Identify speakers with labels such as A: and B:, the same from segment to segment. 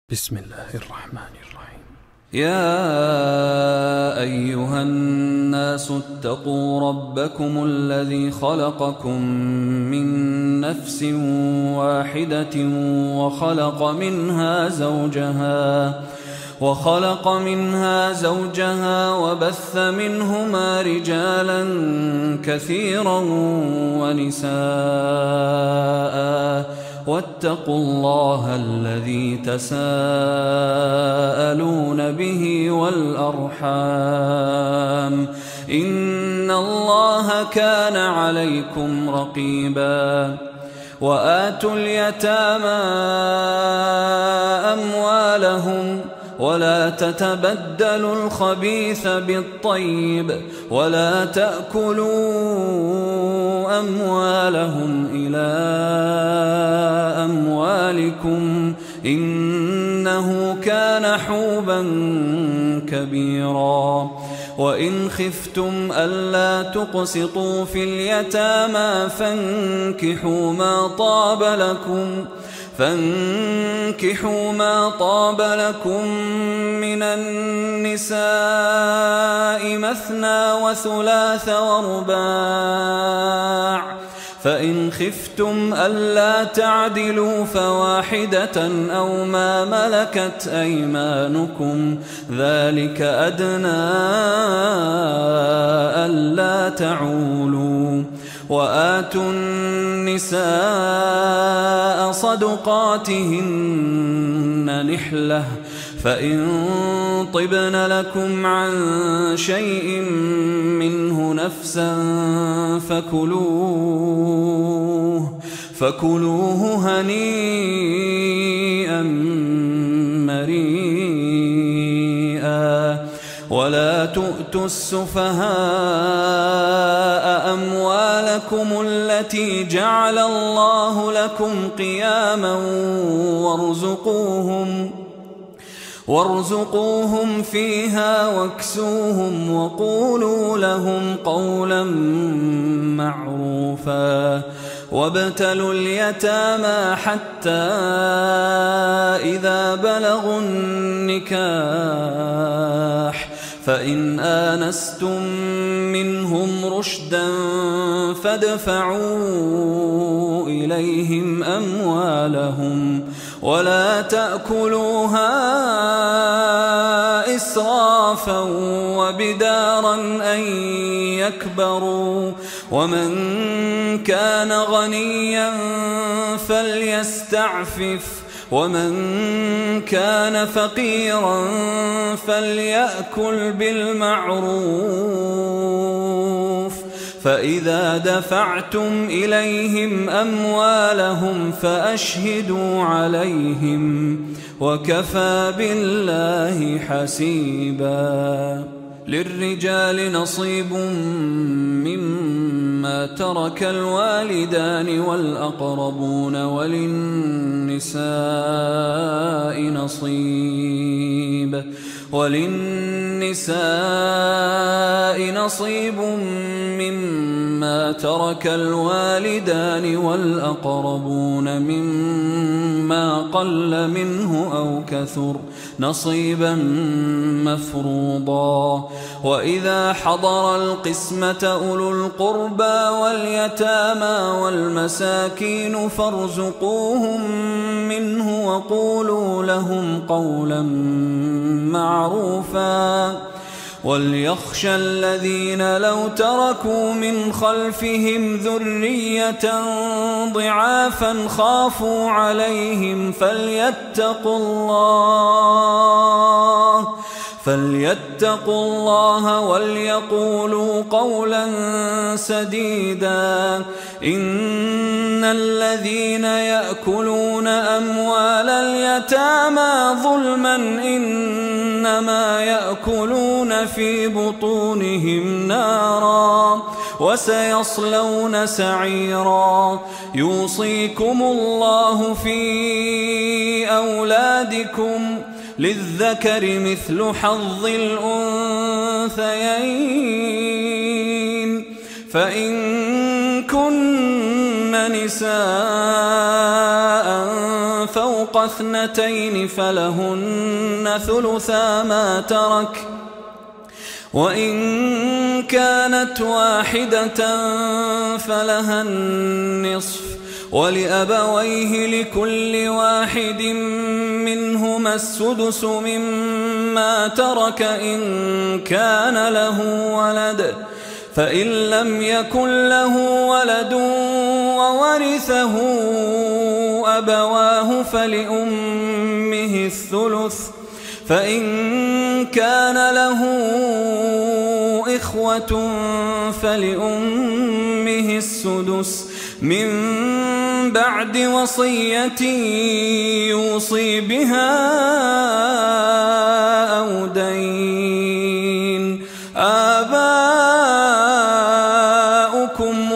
A: بسم الله الرحمن الرحيم.
B: يا أيها الناس اتقوا ربكم الذي خلقكم من نفس واحدة وخلق منها زوجها وبث منهما رجالا كثيرا ونساء واتقوا الله الذي تساءلون به والأرحام إن الله كان عليكم رقيبا. وآتوا اليتامى أموالهم ولا تتبدلوا الخبيث بالطيب ولا تأكلوا أموالهم إلى أموالكم إنه كان حوبا كبيرا. وإن خفتم ألا تقسطوا في اليتامى فانكحوا ما طاب لكم من النساء مثنى وثلاث ورباع، فإن خفتم ألا تعدلوا فواحدة أو ما ملكت أيمانكم ذلك أدنى ألا تعولوا. وآتوا النساء صدقاتهن نحلة، فإن طبن لكم عن شيء منه نفسا فكلوه هنيئا مريئا. ولا تؤتوا السفهاء أموالكم التي جعل الله لكم قياما وارزقوهم فيها واكسوهم وقولوا لهم قولا معروفا. وابتلوا اليتامى حتى إذا بلغوا النكاح فإن آنستم منهم رشدا فادفعوا إليهم أموالهم ولا تأكلوها إسرافا وبدارا أن يكبروا. ومن كان غنيا فليستعفف ومن كان فقيرا فليأكل بالمعروف. فإذا دفعتم إليهم أموالهم فأشهدوا عليهم وكفى بالله حسيبا. للرجال نصيب مما ترك الوالدان والأقربون وللنساء نصيب مما ترك الوالدان والأقربون مما قل منه أو كثر نصيبا مفروضا. وإذا حضر القسمة أولو القربى واليتامى والمساكين فارزقوهم منه وقولوا لهم قولا معروفا. وليخشى الذين لو تركوا من خلفهم ذرية ضعافا خافوا عليهم فليتقوا الله وليقولوا قولا سديدا. إن الذين يأكلون أموال اليتامى ظلما إنما يأكلون في بطونهم نارا وسيصلون سعيرا. يوصيكم الله في أولادكم للذكر مثل حظ الأنثيين فإن كن نساء فوق اثنتين فلهن ثلثا ما ترك، وإن كانت واحدة فلها النصف، ولأبويه لكل واحد منهما السدس مما ترك إن كان له ولد، فإن لم يكن له ولد وورثه أبواه فلأمه الثلث، فإن كان له إخوة فلأمه السدس من بعد وصية يوصي بها أو دين. آباؤكم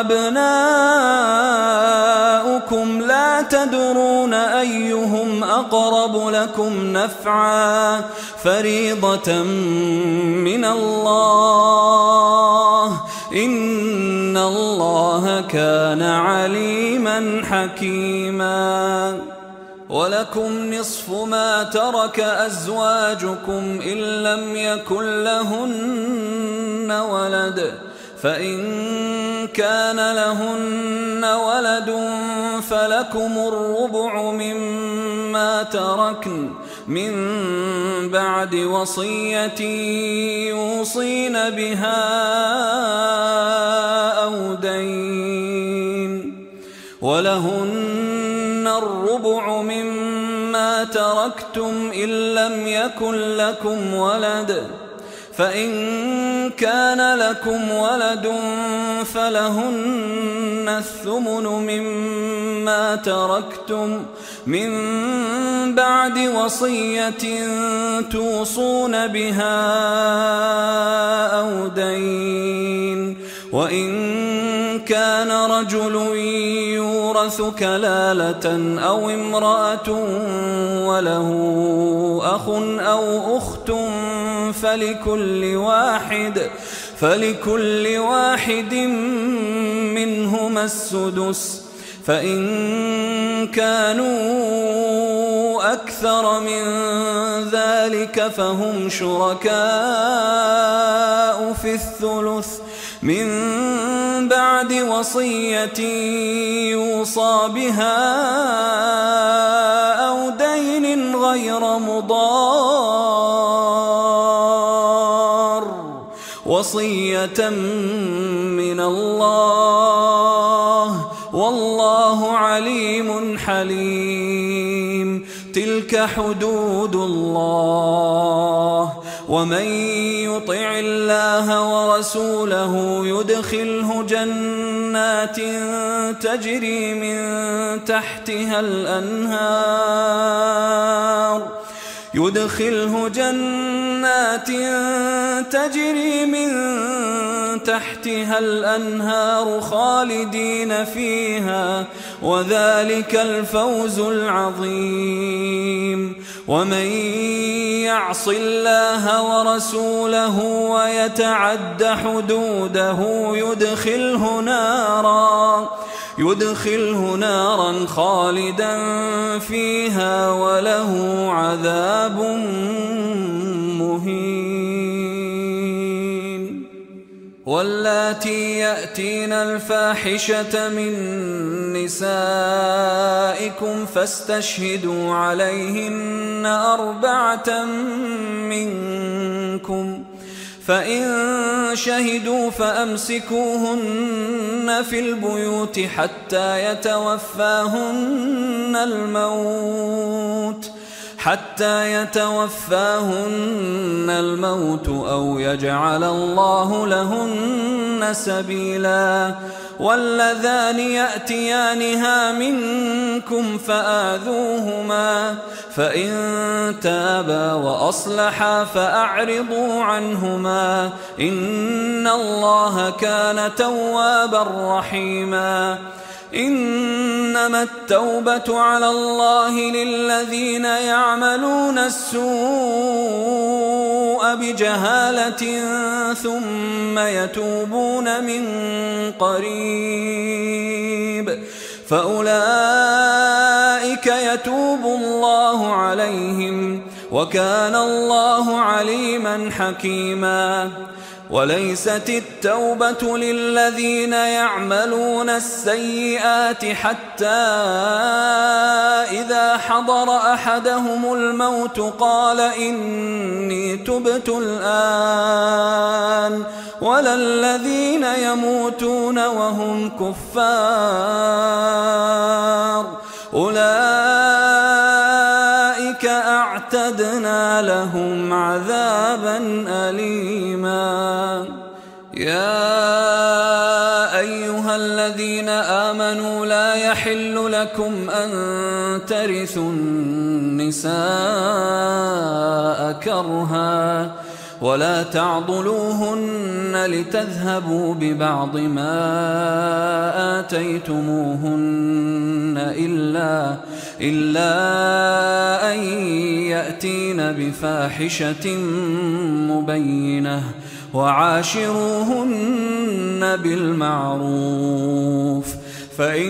B: وأبناؤكم لا تدرون أيهم أقرب لكم نفعا، فريضة من الله، إن الله كان عليما حكيما. ولكم نصف ما ترك أزواجكم إن لم يكن لهن ولد، فإن كان لهن ولد فلكم الربع مما تركن من بعد وصية يوصين بها أو دين، ولهن الربع مما تركتم إن لم يكن لكم ولد، فإن كان لكم ولد فلهن الثمن مما تركتم من بعد وصية توصون بها أو دين، وإن كان رجل يورث كلالة أو امرأة وله أخ أو أخت فلكل واحد منهما السدس، فإن كانوا أكثر من ذلك فهم شركاء في الثلث من بعد وصية يوصى بها أو دين غير مضار، وصية من الله، والله عليم حليم. تلك حدود الله، ومن يطع الله ورسوله يدخله جنات تجري من تحتها الأنهار خالدين فيها، وذلك الفوز العظيم. ومن يعص الله ورسوله ويتعد حدوده يدخله نارا خالدا فيها وله عذاب مهين. واللاتي يأتين الفاحشة من نسائكم فاستشهدوا عليهن 4 منكم، فإن شهدوا فأمسكوهن في البيوت حتى يتوفاهن الموت أو يجعل الله لهن سبيلا. واللذان يأتيانها منكم فآذوهما، فإن تابا وأصلحا فأعرضوا عنهما، إن الله كان توابا رحيما. إنما التوبة على الله للذين يعملون السوء بجهالة ثم يتوبون من قريب فأولئك أولئك يتوب الله عليهم وكان الله عليما حكيما. وليست التوبة للذين يعملون السيئات حتى إذا حضر أحدهم الموت قال إني تبت الآن، ولا الذين يموتون وهم كفار أولئك أعتدنا لهم عذابا أليما. يا أيها الذين آمنوا لا يحل لكم أن ترثوا النساء كرها ولا تعضلوهن لتذهبوا ببعض ما آتيتموهن إلا أن يأتين بفاحشة مبينة وعاشروهن بالمعروف، فإن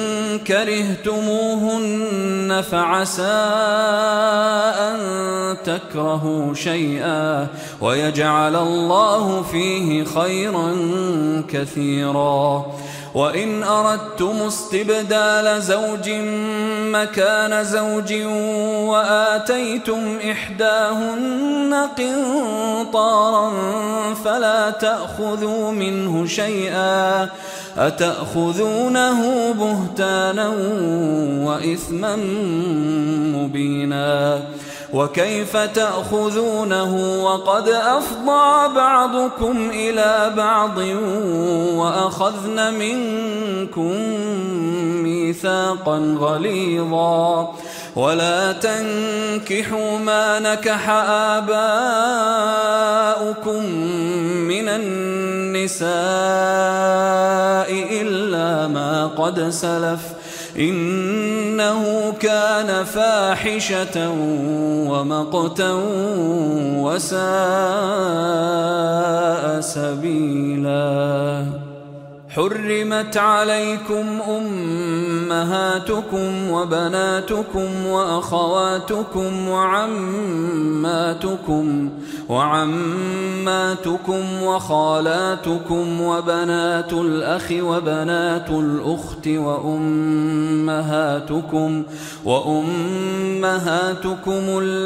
B: كرهتموهن فعسى أن تكرهوا شيئا ويجعل الله فيه خيرا كثيرا. وإن أردتم استبدال زوج مكان زوج وآتيتم إحداهن قنطارا فلا تأخذوا منه شيئا أتأخذونه بهتانا وإثما مبينا. وكيف تأخذونه وقد أفضى بعضكم إلى بعض وأخذن منكم ميثاقا غليظا. ولا تنكحوا ما نكح آباؤكم من النساء إلا ما قد سلف إنه كان فاحشة ومقتا وساء سبيلا. حرمت عليكم أمهاتكم وبناتكم وأخواتكم وعماتكم وخالاتكم وبنات الأخ وبنات الأخت وأمهاتكم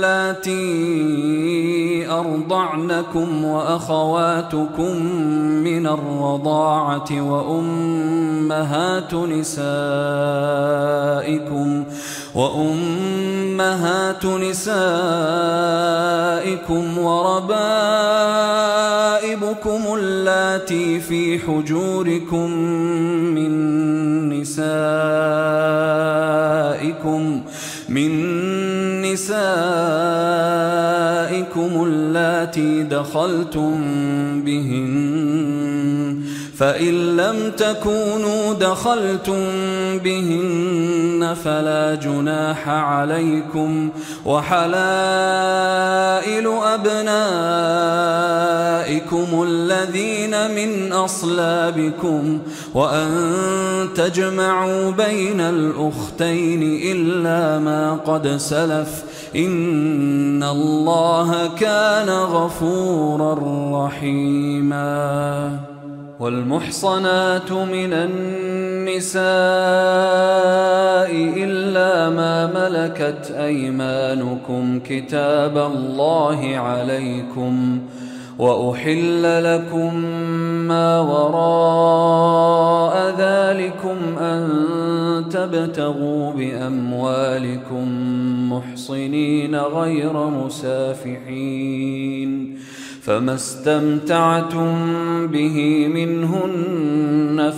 B: اللاتي أرضعنكم وأخواتكم من الرضاعة وأمهات نسائكم وربائبكم اللاتي في حجوركم من نسائكم اللاتي دخلتم بهن، فإن لم تكونوا دخلتم بهن فلا جناح عليكم. وحلائل أبنائكم الذين من أصلابكم وأن تجمعوا بين الأختين إلا ما قد سلف إن الله كان غفورا رحيما. والمحصنات من النساء إلا ما ملكت أيمانكم كتاب الله عليكم، وأحل لكم ما وراء ذلكم أن تبتغوا بأموالكم محصنين غير مسافحين، فما استمتعتم به منهن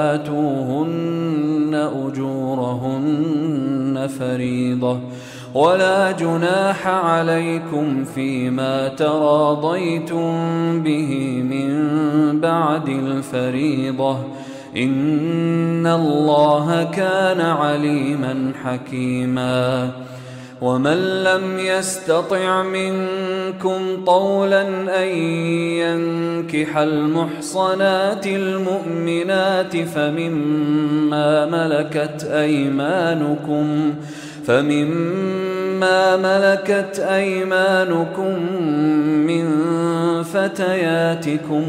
B: فآتوهن أجورهن فريضة، ولا جناح عليكم فيما تراضيتم به من بعد الفريضة إن الله كان عليما حكيما. ومن لم يستطع منكم طولا أن ينكح المحصنات المؤمنات فمما ملكت أيمانكم فمما ملكت أيمانكم من فتياتكم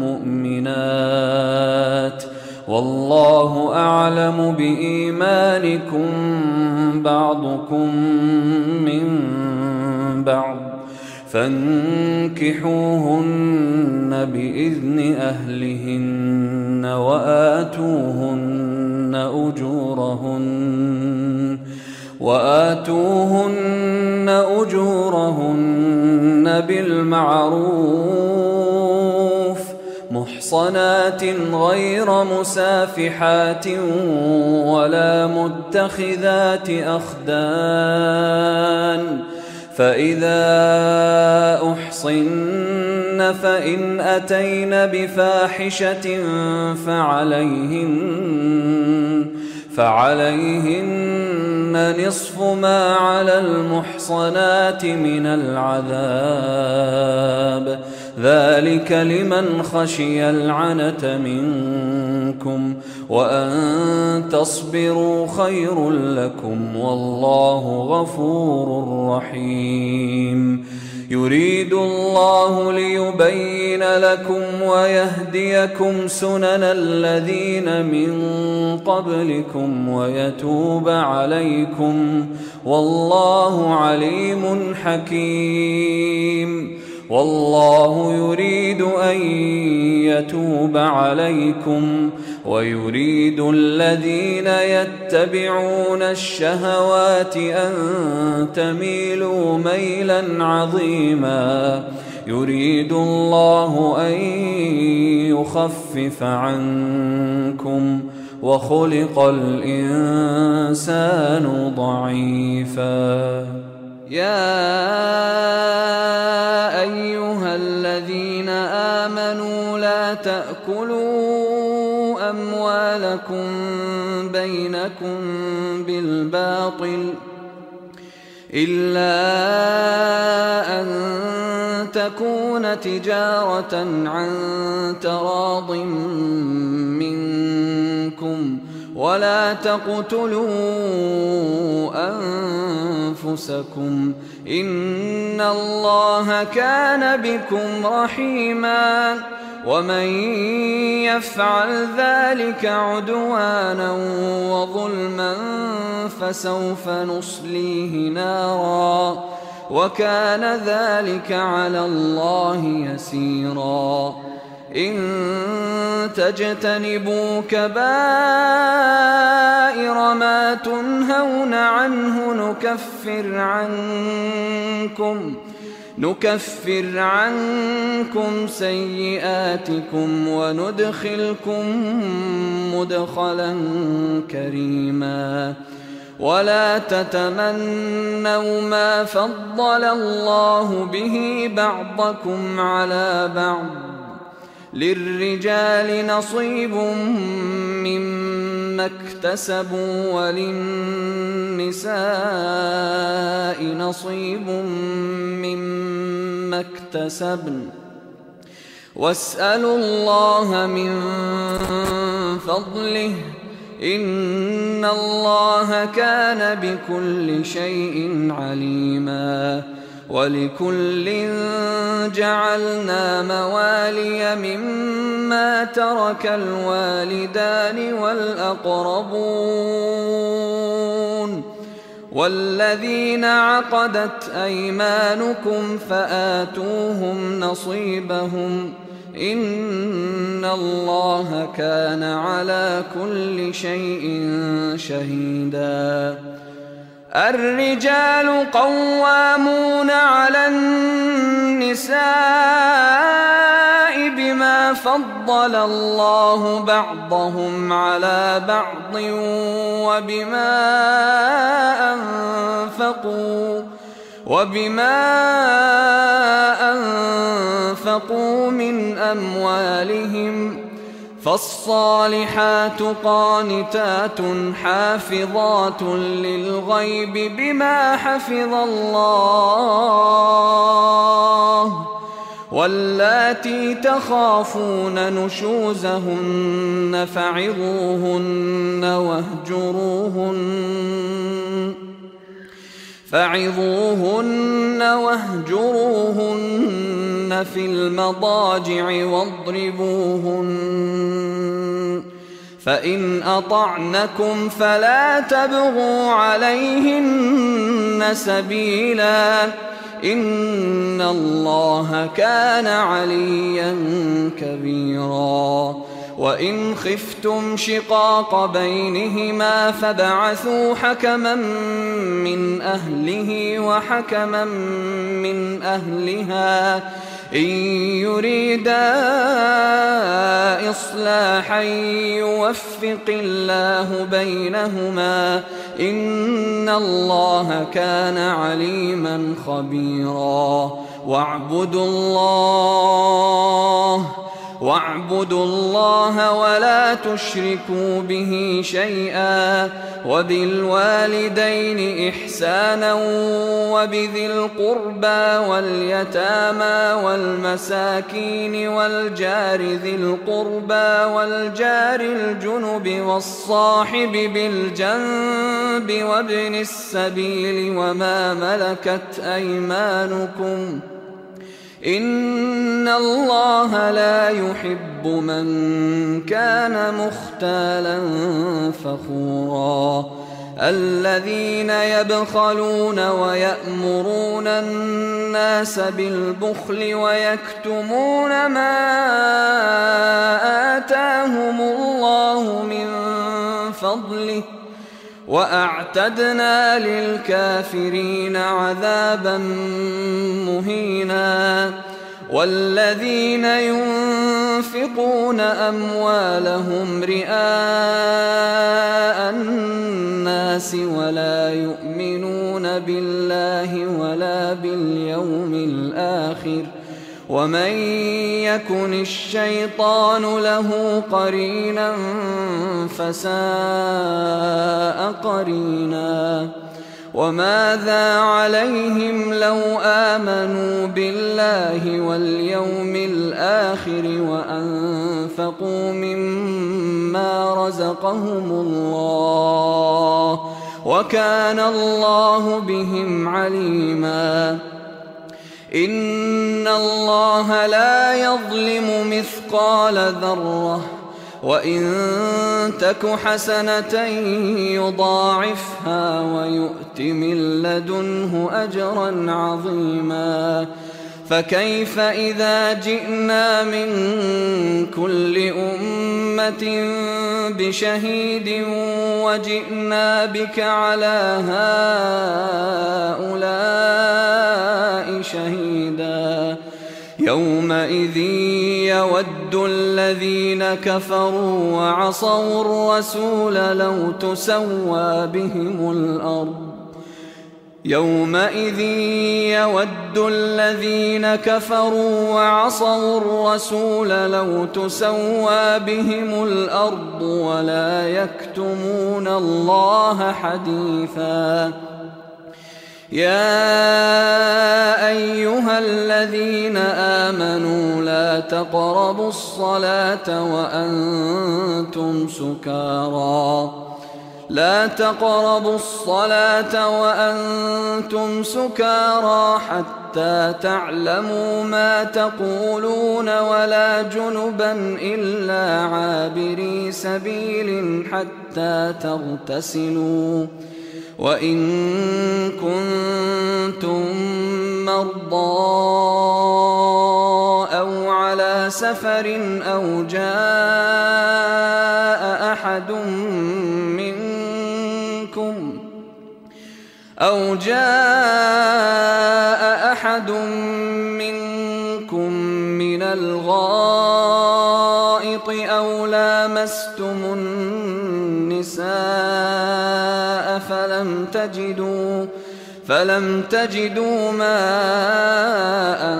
B: المؤمنات، والله أعلم بإيمانكم بعضكم من بعض، فانكحوهن بإذن أهلهن وآتوهن أجورهن بالمعروف محصنات غير مسافحات ولا متخذات أخدان، فإذا أحصن فإن أتين بفاحشة فعليهن نصف ما على المحصنات من العذاب، ذلك لمن خشي العنة منكم، وأن تصبروا خير لكم، والله غفور رحيم. يريد الله ليبين لكم ويهديكم سنن الذين من قبلكم ويتوب عليكم، والله عليم حكيم. والله يريد أن يتوب عليكم ويريد الذين يتبعون الشهوات أن تميلوا ميلا عظيما. يريد الله أن يخفف عنكم وخلق الإنسان ضعيفا. يا أيها الذين آمنوا لا تأكلوا أموالكم بينكم بالباطل إلا أن تكون تجارة عن تراض منكم، ولا تقتلوا أنفسكم إن الله كان بكم رحيما، ومن يفعل ذلك عدوانا وظلما فسوف نصليه نارا، وكان ذلك على الله يسيرا. إن تجتنبوا كبائر ما تنهون عنه نكفر عنكم سيئاتكم وندخلكم مدخلا كريما. ولا تتمنوا ما فضل الله به بعضكم على بعض، للرجال نصيب مما اكتسبوا وللنساء نصيب مما اكتسبن، واسألوا الله من فضله إن الله كان بكل شيء عليما. ولكل جعلنا موالي مما ترك الوالدان والأقربون والذين عقدت أيمانكم فآتوهم نصيبهم إن الله كان على كل شيء شهيدا. الرجال قوامون على النساء بما فضل الله بعضهم على بعض وبما أنفقوا من أموالهم، فالصالحات قانتات حافظات للغيب بما حفظ الله، واللاتي تخافون نشوزهن فعظوهن فعظوهن واهجروهن في المضاجع واضربوهن، فإن أطعنكم فلا تبغوا عليهن سبيلا، إن الله كان عليا كبيرا. وإن خفتم شقاق بينهما فابعثوا حكما من أهله وحكما من أهلها إن يريدا إصلاحا يوفق الله بينهما، إن الله كان عليما خبيرا. واعبدوا الله ولا تشركوا به شيئا، وبالوالدين إحسانا وبذي القربى واليتامى والمساكين والجار ذي القربى والجار الجنب والصاحب بالجنب وابن السبيل وما ملكت أيمانكم، إن الله لا يحب من كان مختالا فخورا. الذين يبخلون ويأمرون الناس بالبخل ويكتمون ما آتاهم الله من فضله، وأعتدنا للكافرين عذابا مهينا. والذين ينفقون أموالهم رئاء الناس ولا يؤمنون بالله ولا باليوم الآخر، ومن يكن الشيطان له قرينا فساء قرينا. وماذا عليهم لو آمنوا بالله واليوم الآخر وأنفقوا مما رزقهم الله، وكان الله بهم عليما. إن الله لا يظلم مثقال ذرة، وإن تك حسنة يضاعفها ويؤت من لدنه أجرا عظيما. فكيف إذا جئنا من كل أمة بشهيد وجئنا بك على هؤلاء شهيدا، يومئذ يود الذين كفروا وعصوا الرسول لو تسوى بهم الأرض، يومئذ يود الذين كفروا وعصوا الرسول لو تسوى بهم الأرض ولا يكتمون الله حديثا. يا أيها الذين آمنوا لا تقربوا الصلاة وأنتم سكارى حتى تعلموا ما تقولون ولا جنبا إلا عابري سبيل حتى تغتسلوا، وإن كنتم مرضى أو على سفر أو جاء أحد منكم من الغائط أو لامستم النساء فلم تجدوا ماء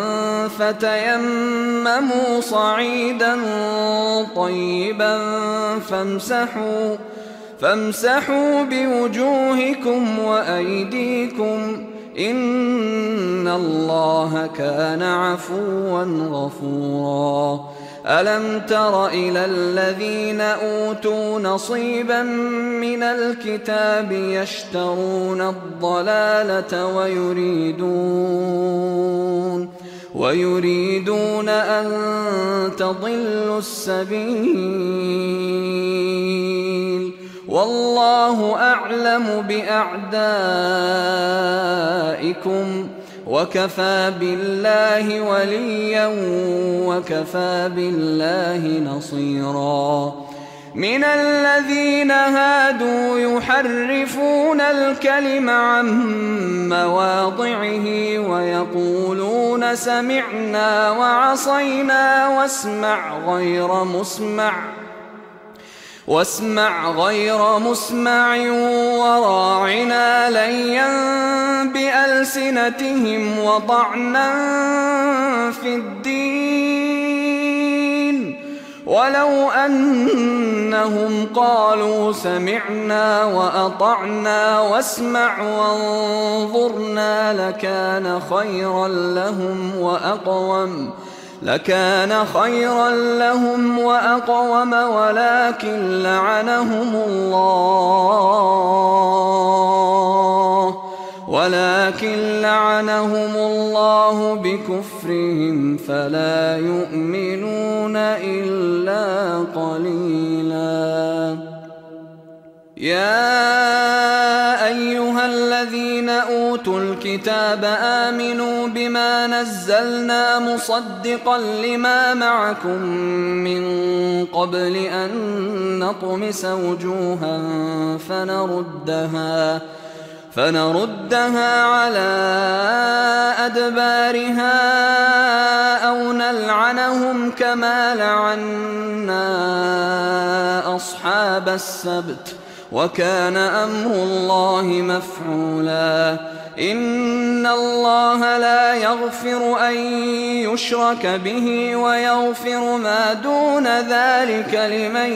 B: فتيمموا صعيدا طيبا فامسحوا بوجوهكم وأيديكم، إن الله كان عفوا غفورا. ألم تر إلى الذين أوتوا نصيبا من الكتاب يشترون الضلالة ويريدون أن تضلوا السبيل والله أعلم بأعدائكم وكفى بالله وليا وكفى بالله نصيرا من الذين هادوا يحرفون الكلم عن مواضعه ويقولون سمعنا وعصينا واسمع غير مسمع وراعنا ليا بألسنتهم وطعنا في الدين ولو أنهم قالوا سمعنا وأطعنا واسمع وانظرنا لكان خيرا لهم وأقوم ولكن لعنهم الله بكفرهم فلا يؤمنون إلا قليلا يا أيها الذين أوتوا الكتاب آمنوا بما نزلنا مصدقا لما معكم من قبل أن نطمس وجوها فنردها على أدبارها أو نلعنهم كما لعنا أصحاب السبت وكان أمر الله مفعولا إن الله لا يغفر أن يشرك به ويغفر ما دون ذلك لمن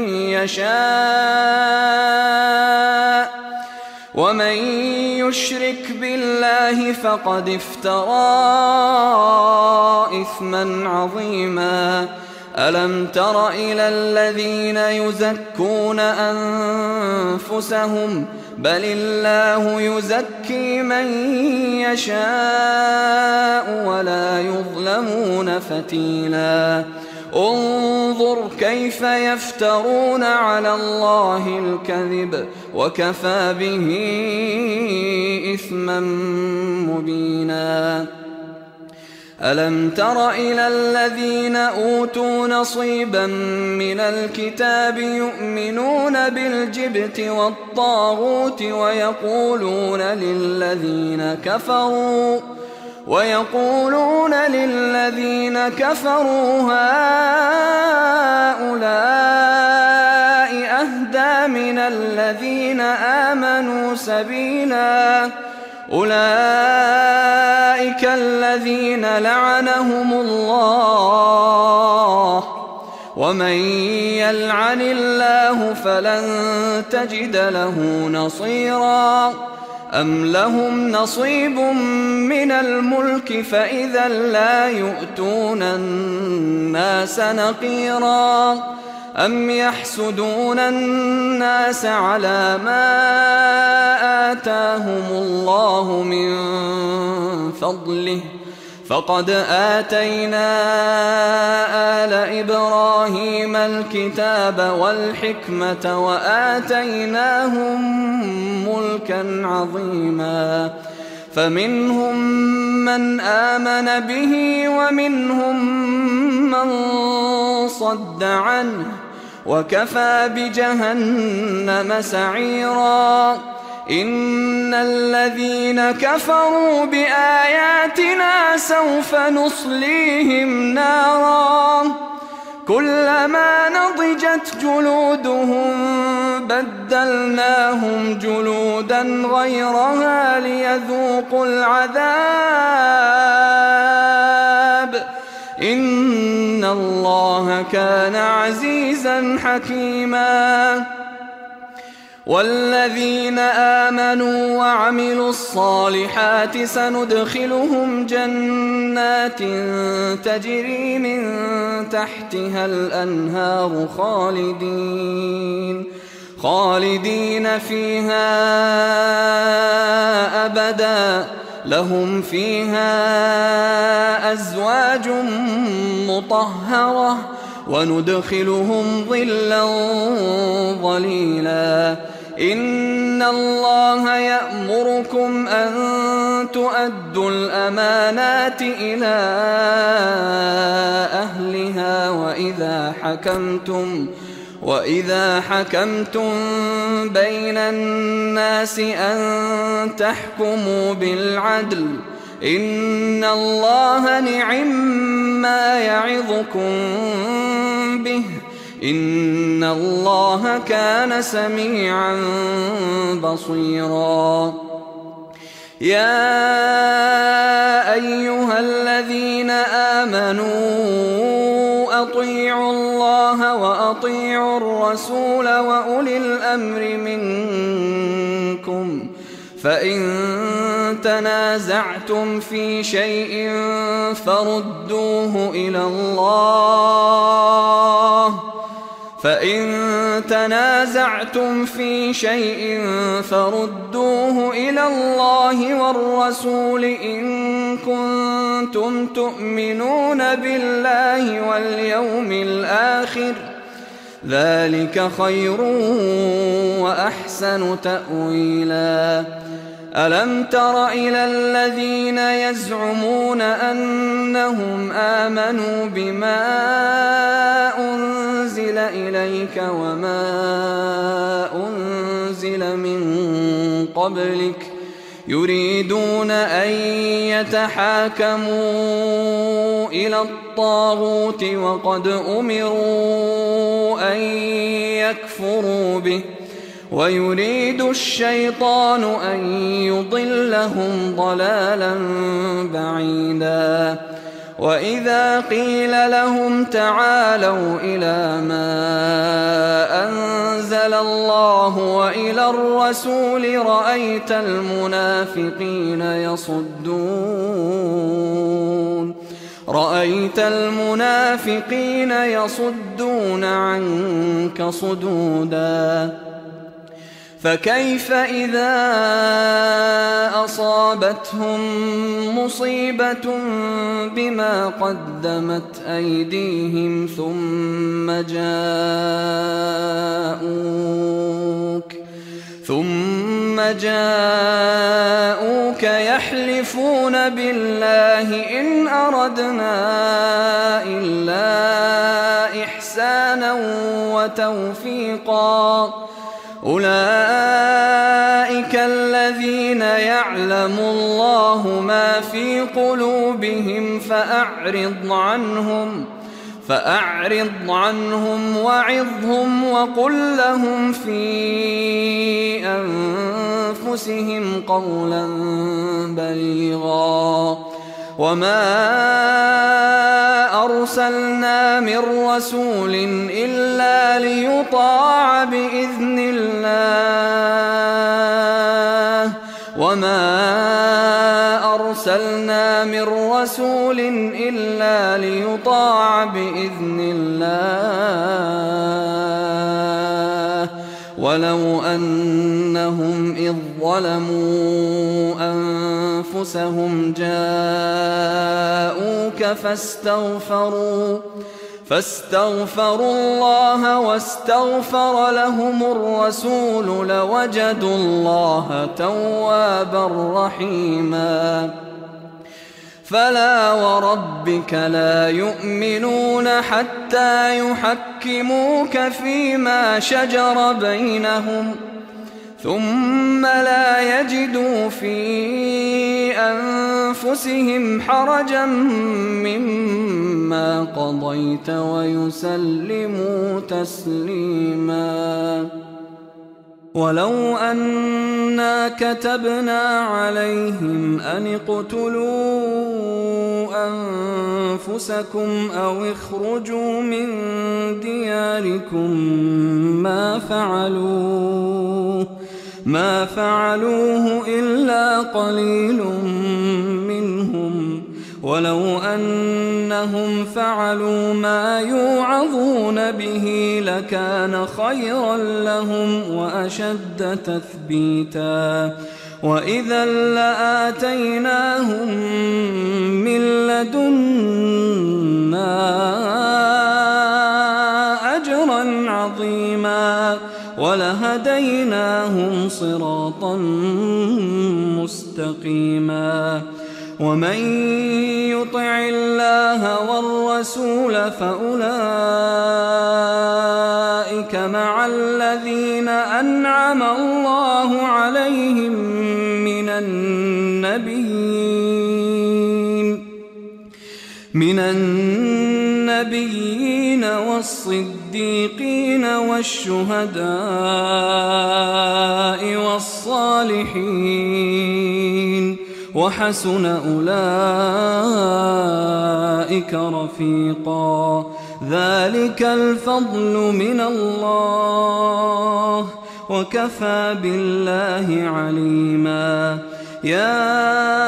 B: يشاء ومن يشرك بالله فقد افترى إثما عظيما ألم تر إلى الذين يزكون أنفسهم بل الله يزكي من يشاء ولا يظلمون فتيلا انظر كيف يفترون على الله الكذب وكفى به إثما مبينا ألم تر إلى الذين أوتوا نصيبا من الكتاب يؤمنون بالجبت والطاغوت ويقولون للذين كفروا هؤلاء أهدى من الذين آمنوا سبيلا أولئك الذين لعنهم الله ومن يلعن الله فلن تجد له نصيرا أم لهم نصيب من الملك فإذا لا يؤتون الناس نقيرا أم يحسدون الناس على ما آتاهم الله من فضله فقد آتينا آل إبراهيم الكتاب والحكمة وآتيناهم ملكا عظيما فمنهم من آمن به ومنهم من صد عنه وكفى بجهنم سعيرا إن الذين كفروا بآياتنا سوف نصليهم نارا كلما نضجت جلودهم بدلناهم جلودا غيرها ليذوقوا العذاب إن الله كان عزيزا حكيما والذين آمنوا وعملوا الصالحات سندخلهم جنات تجري من تحتها الأنهار خالدين فيها أبدا، لهم فيها أزواج مطهرة وندخلهم ظلا ظليلا. إن الله يأمركم أن تؤدوا الأمانات إلى أهلها وإذا حكمتم بين الناس أن تحكموا بالعدل. إن الله نعما يعظكم به، إن الله كان سميعا بصيرا. يا أيها الذين آمنوا أطيعوا الله وأطيعوا الرسول وأولي الأمر منكم، فإن تنازعتم في شيء فردوه إلى الله والرسول إن كنتم تؤمنون بالله واليوم الآخر، ذلك خير وأحسن تأويلا. ألم تر إلى الذين يزعمون أنهم آمنوا بما أنزل إليك وما أنزل من قبلك يريدون أن يتحاكموا إلى الطاغوت وقد أمروا أن يكفروا به، ويريد الشيطان أن يضلهم ضلالا بعيدا. وإذا قيل لهم تعالوا إلى ما أنزل الله وإلى الرسول رأيت المنافقين يصدون عنك صدودا. فكيف إذا أصابتهم مصيبة بما قدمت أيديهم ثم جاءوك يحلفون بالله إن أردنا إلا إحسانا وتوفيقا، أولئك الذين يعلم الله ما في قلوبهم فأعرض عنهم وعظهم وقل لهم في أنفسهم قولا بليغا. وما أرسلنا من رسول إلا ليطاع بإذن الله ولو أنهم إذ ظلموا أنفسهم جاءوك فاستغفروا الله واستغفر لهم الرسول لوجدوا الله توابا رحيما. فلا وربك لا يؤمنون حتى يحكموك فيما شجر بينهم ثم لا يجدوا في أنفسهم حرجا مما قضيت ويسلموا تسليما. ولو أنا كتبنا عليهم أن اقتلوا أنفسكم أو اخرجوا من دياركم ما فعلوه إلا قليل منهم، ولو أنهم فعلوا ما يوعظون به لكان خيرا لهم وأشد تثبيتا، وإذا لآتيناهم من لدنا أجرا عظيما ولهديناهم صراطا مستقيما. ومن يطع الله والرسول فأولئك مع الذين أنعم الله عليهم من النبيين والصديقين والشهداء والصالحين، وحسن أولئك رفيقا. ذلك الفضل من الله وكفى بالله عليما. يا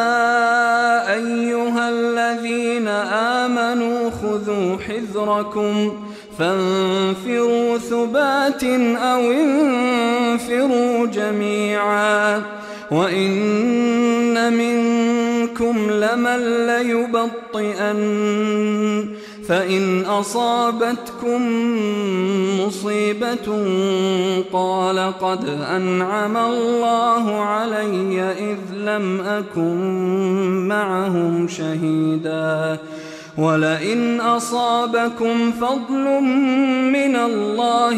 B: أيها الذين آمنوا خذوا حذركم فانفروا ثبات أو انفروا جميعا، وإن منكم لمن ليبطئن، فإن أصابتكم مصيبة قال قد أنعم الله علي إذ لم أكن معهم شهيدا، ولئن أصابكم فضل من الله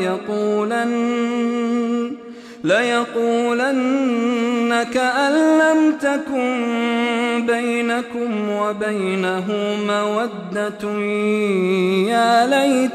B: ليقولن كأن لم تكن بينكم وبينه مودة يا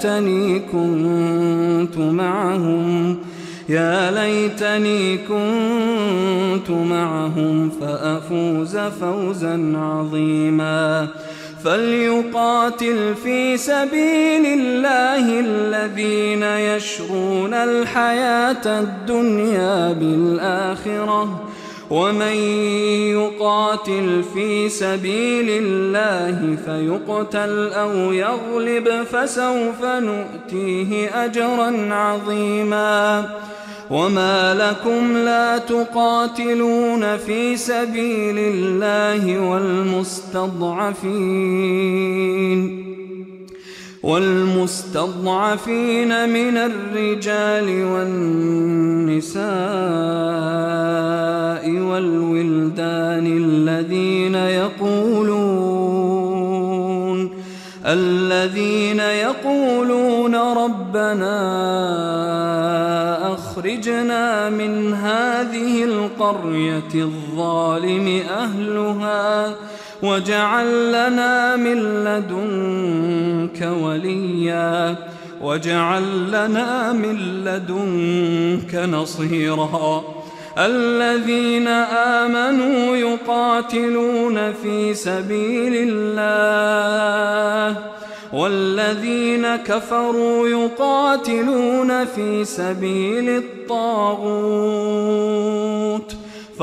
B: ليتني كنت معهم فأفوز فوزا عظيما. فليقاتل في سبيل الله الذين يشرون الحياة الدنيا بالآخرة، ومن يقاتل في سبيل الله فيقتل أو يغلب فسوف نؤتيه أجرا عظيما. وما لكم لا تقاتلون في سبيل الله والمستضعفين من الرجال والنساء والولدان الذين يقولون ربنا أخرجنا من هذه القرية الظالم أهلها واجعل لنا من لدنك وليا واجعل لنا من لدنك نصيرا. الذين آمنوا يقاتلون في سبيل الله والذين كفروا يقاتلون في سبيل الطاغوت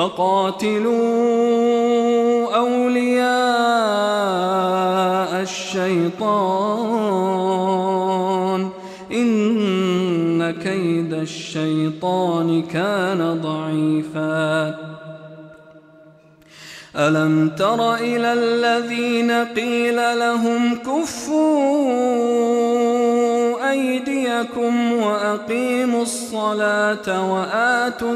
B: فقاتلوا أولياء الشيطان إن كيد الشيطان كان ضعيفا. ألم تر إلى الذين قيل لهم كفوا أيديكم وأقيموا الصلاة وآتوا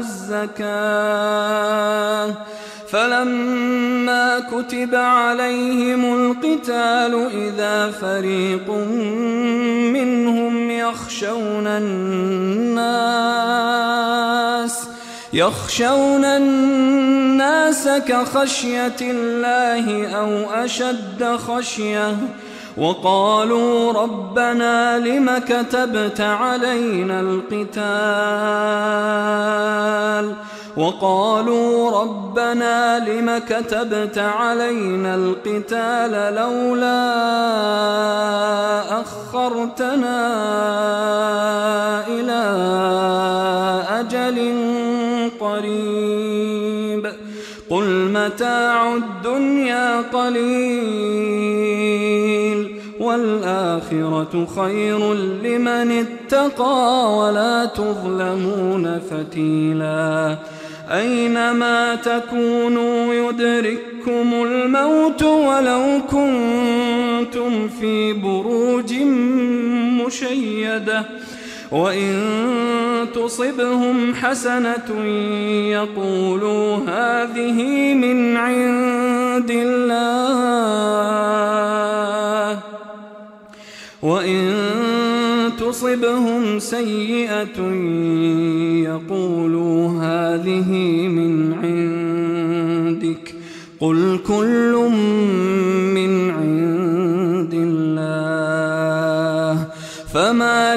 B: الزكاة فلما كتب عليهم القتال إذا فريق منهم يخشون الناس كخشية الله أو أشد خشية وقالوا ربنا لم كتبت علينا القتال لولا أخرتنا إلى أجل قريب قل متاع الدنيا قليل والآخرة خير لمن اتقى ولا تظلمون فتيلا أينما تكونوا يدرككم الموت ولو كنتم في بروج مشيدة وإن تصبهم حسنة يقولوا هذه من عند الله وإن تصبهم سيئة يقولوا هذه من عندك قل كل من عند الله فما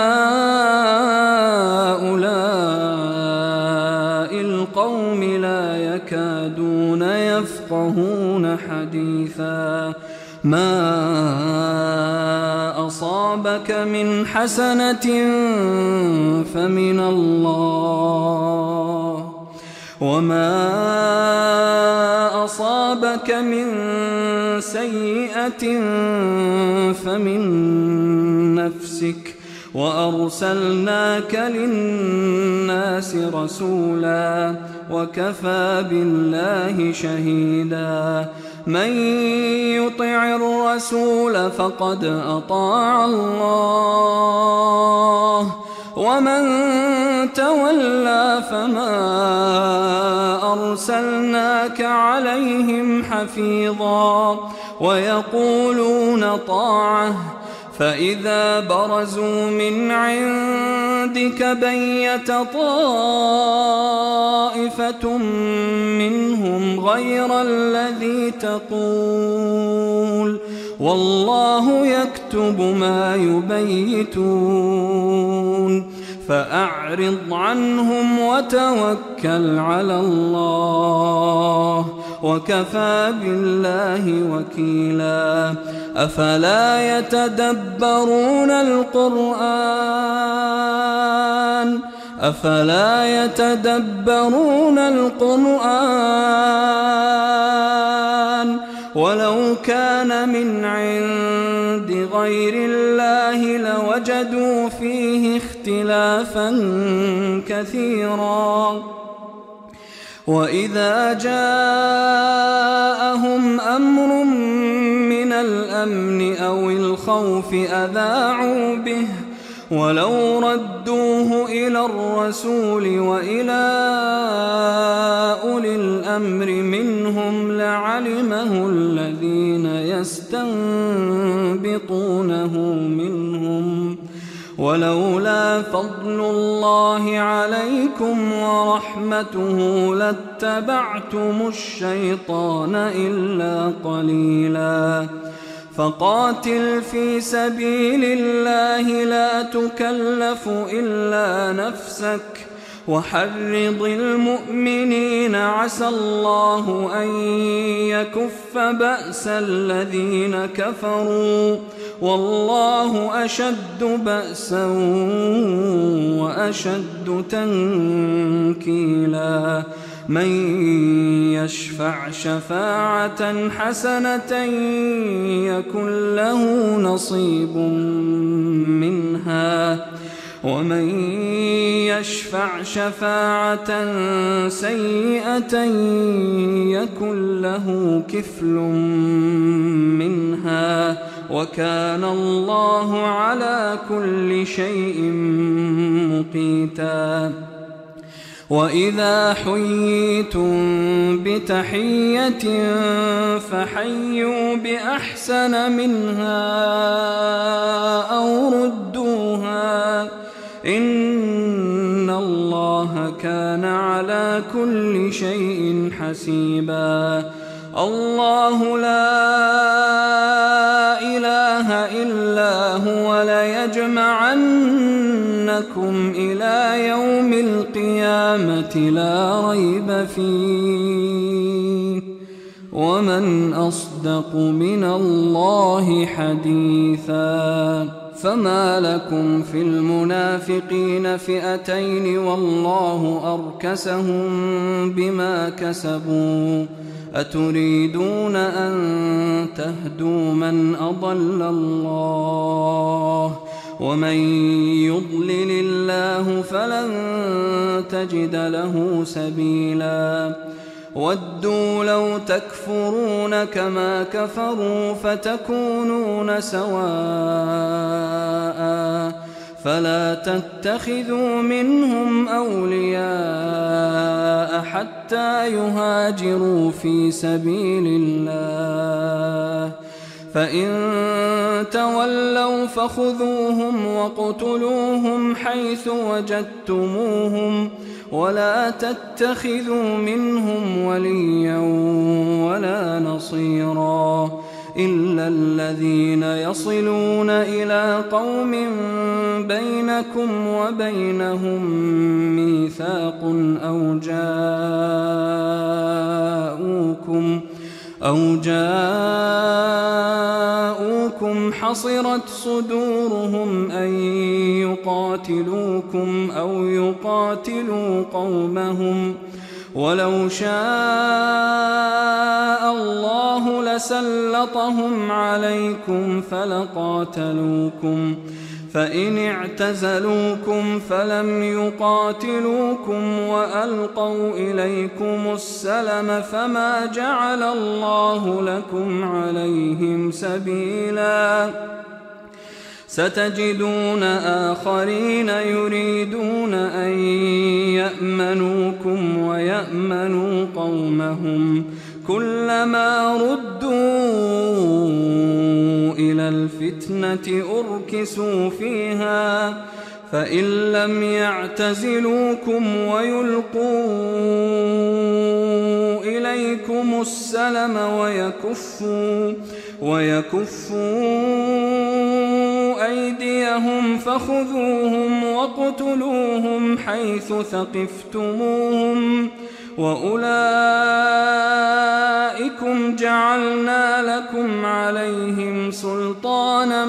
B: لهؤلاء القوم لا يكادون يفقهون حديثا ما أصابك من حسنة فمن الله وما أصابك من سيئة فمن نفسك وأرسلناك للناس رسولا وكفى بالله شهيدا من يطع الرسول فقد أطاع الله ومن تولى فما أرسلناك عليهم حفيظا ويقولون طاعة فإذا برزوا من عندك بيت طائفة منهم غير الذي تقول والله يكتب ما يبيتون فأعرض عنهم وتوكل على الله وكفى بالله وكيلا أفلا يتدبرون القرآن ولو كان من عند غير الله لوجدوا فيه اختلافا كثيرا وإذا جاءهم أمر من الأمن أو الخوف أذاعوا به ولو ردوه إلى الرسول وإلى أولي الأمر منهم لعلمه الذين يستنبطونه منهم ولولا فضل الله عليكم ورحمته لاتبعتم الشيطان إلا قليلا فقاتل في سبيل الله لا تكلف إلا نفسك وحرض المؤمنين عسى الله أن يكف بأس الذين كفروا والله أشد بأسا وأشد تنكيلا من يشفع شفاعة حسنة يكن له نصيب منها ومن يشفع شفاعة سيئة يكن له كفل منها وكان الله على كل شيء مقيتا وإذا حييتم بتحية فحيوا بأحسن منها أو ردوها إن الله كان على كل شيء حسيبا الله لا إله يحشرنكم إلى يوم القيامة لا ريب فيه ومن أصدق من الله حديثا فما لكم في المنافقين فئتين والله أركسهم بما كسبوا أتريدون أن تهدوا من أضل الله ومن يضلل الله فلن تجد له سبيلا ودوا لو تكفرون كما كفروا فتكونون سواء فلا تتخذوا منهم أولياء حتى يهاجروا في سبيل الله فإن تولوا فخذوهم واقتلوهم حيث وجدتموهم ولا تتخذوا منهم وليا ولا نصيرا إلا الذين يصلون إلى قوم بينكم وبينهم ميثاق أو جاءوكم حصرت صدورهم أن يقاتلوكم أو يقاتلوا قومهم ولو شاء الله لسلطهم عليكم فلقاتلوكم فإن اعتزلوكم فلم يقاتلوكم وألقوا إليكم السلم فما جعل الله لكم عليهم سبيلا ستجدون آخرين يريدون أن يأمنوكم ويأمنوا قومهم كلما ردوا إلى الفتنة أركسوا فيها فإن لم يعتزلوكم ويلقوا إليكم السلم ويكفوا أيديهم فخذوهم واقتلوهم حيث ثقفتموهم وأولئكم جعلنا لكم عليهم سلطانا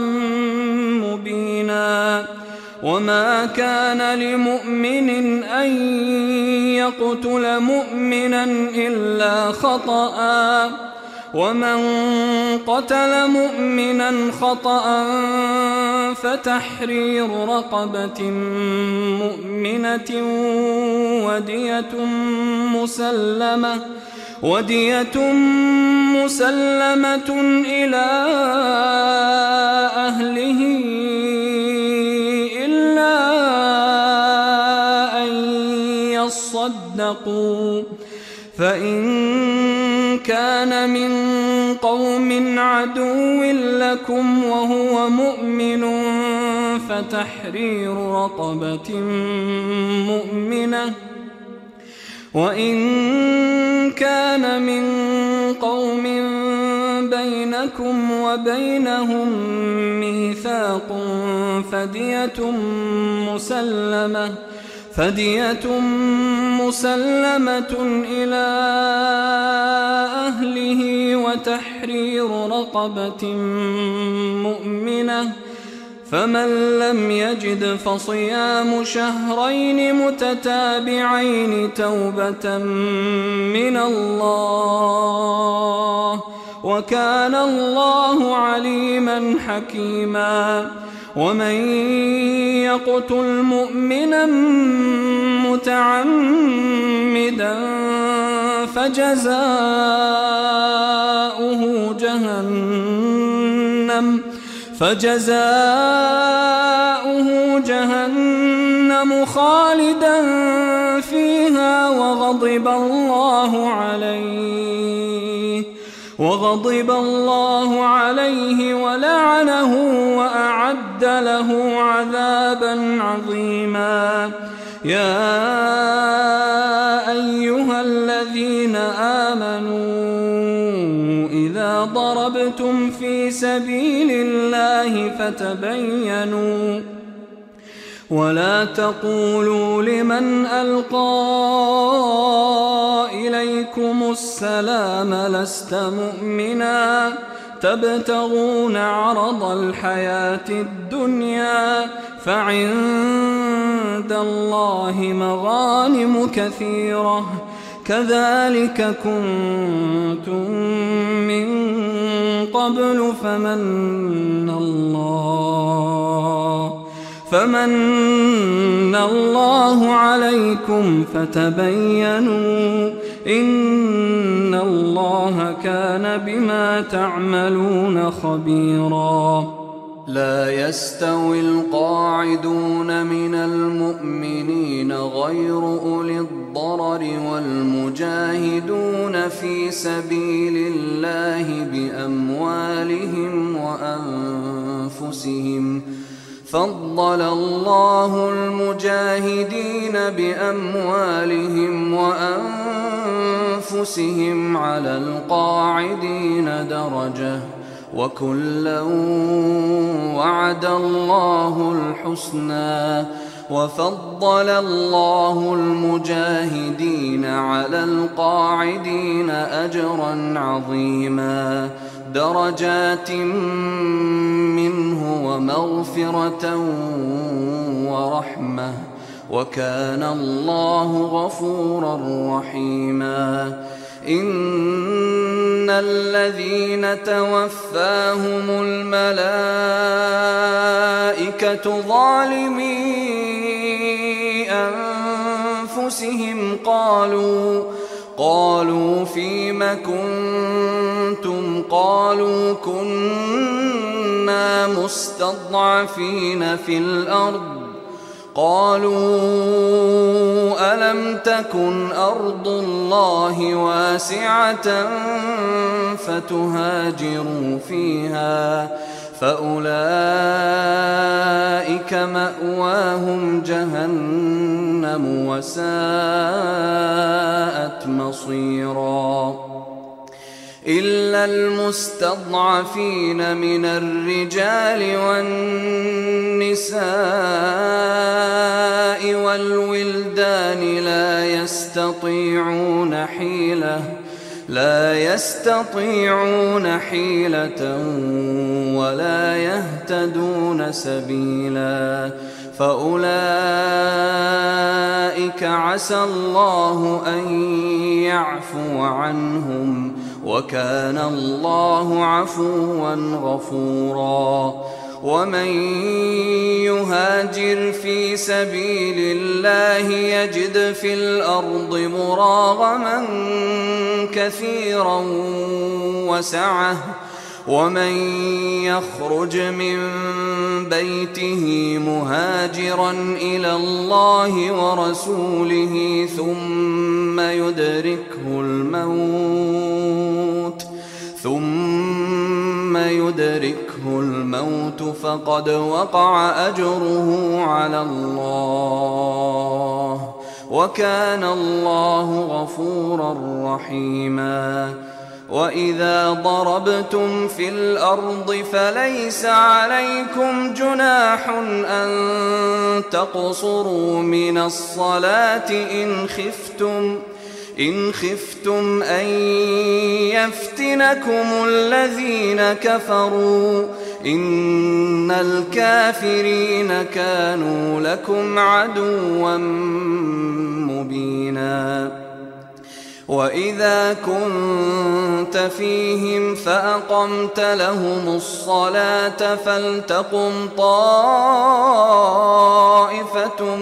B: مبينا وما كان لمؤمن أن يقتل مؤمنا إلا خطأ ومن قتل مؤمنا خطأ فتحرير رقبة مؤمنة ودية مسلمة إلى أهله إلا أن يصدقوا فإن كان من قوم عدو لكم وهو مؤمن فتحرير رقبة مؤمنة وإن كان من قوم بينكم وبينهم ميثاق فدية مسلمة إلى أهله وتحرير رقبة مؤمنة فمن لم يجد فصيام شهرين متتابعين توبة من الله وكان الله عليما حكيما ومن يقتل مؤمنا متعمدا فجزاؤه جهنم خالدا فيها وغضب الله عليه ولعنه وأعد له عذابا عظيما يا أيها الذين آمنوا إذا ضربتم في سبيل الله فتبينوا ولا تقولوا لمن ألقى إليكم السلام لست مؤمنا تبتغون عرض الحياة الدنيا فعند الله مغانم كثيرة كذلك كنتم من قبل فمن الله عليكم فتبينوا إن الله كان بما تعملون خبيرا.
C: لا يستوي القاعدون من المؤمنين غير أولي الضرر والمجاهدون في سبيل الله بأموالهم وأنفسهم فضل الله المجاهدين بأموالهم وأنفسهم على القاعدين درجة وكلا وعد الله الحسنى وفضل الله المجاهدين على القاعدين أجرا عظيما درجات منه ومغفرة ورحمة وكان الله غفورا رحيما. إن الذين توفاهم الملائكة ظالمي أنفسهم قالوا فيم كنتم قالوا كنا مستضعفين في الأرض قالوا ألم تكن أرض الله واسعة فتهاجروا فيها فأولئك مأواهم جهنم وساءت مصيرا. إلا المستضعفين من الرجال والنساء والولدان لا يستطيعون حيلة ولا يهتدون سبيلا فأولئك عسى الله أن يعفو عنهم وكان الله عفوا غفورا. ومن يهاجر في سبيل الله يجد في الأرض مراغما كثيرا وسعة ومن يخرج من بيته مهاجرا إلى الله ورسوله ثم يدركه الموت فقد وقع أجره على الله وكان الله غفورا رحيما. وإذا ضربتم في الأرض فليس عليكم جناح أن تقصروا من الصلاة إن خفتم أن يفتنكم الذين كفروا إن الكافرين كانوا لكم عدوا مبينا. وإذا كنت فيهم فأقمت لهم الصلاة فلتقم طائفة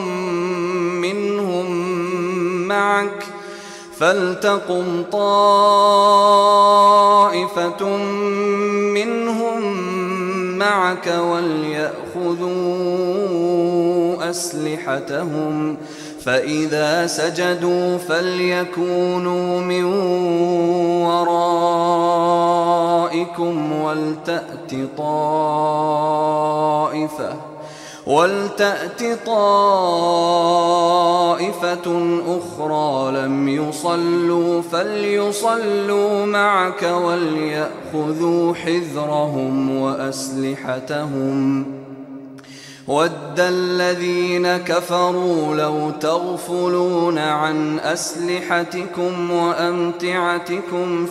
C: منهم معك وليأخذوا أسلحتهم فإذا سجدوا فليكونوا من ورائكم ولتأت طائفة أخرى لم يصلوا فليصلوا معك وليأخذوا حذرهم وأسلحتهم ود الذين كفروا لو تغفلون عن أسلحتكم وأمتعتكم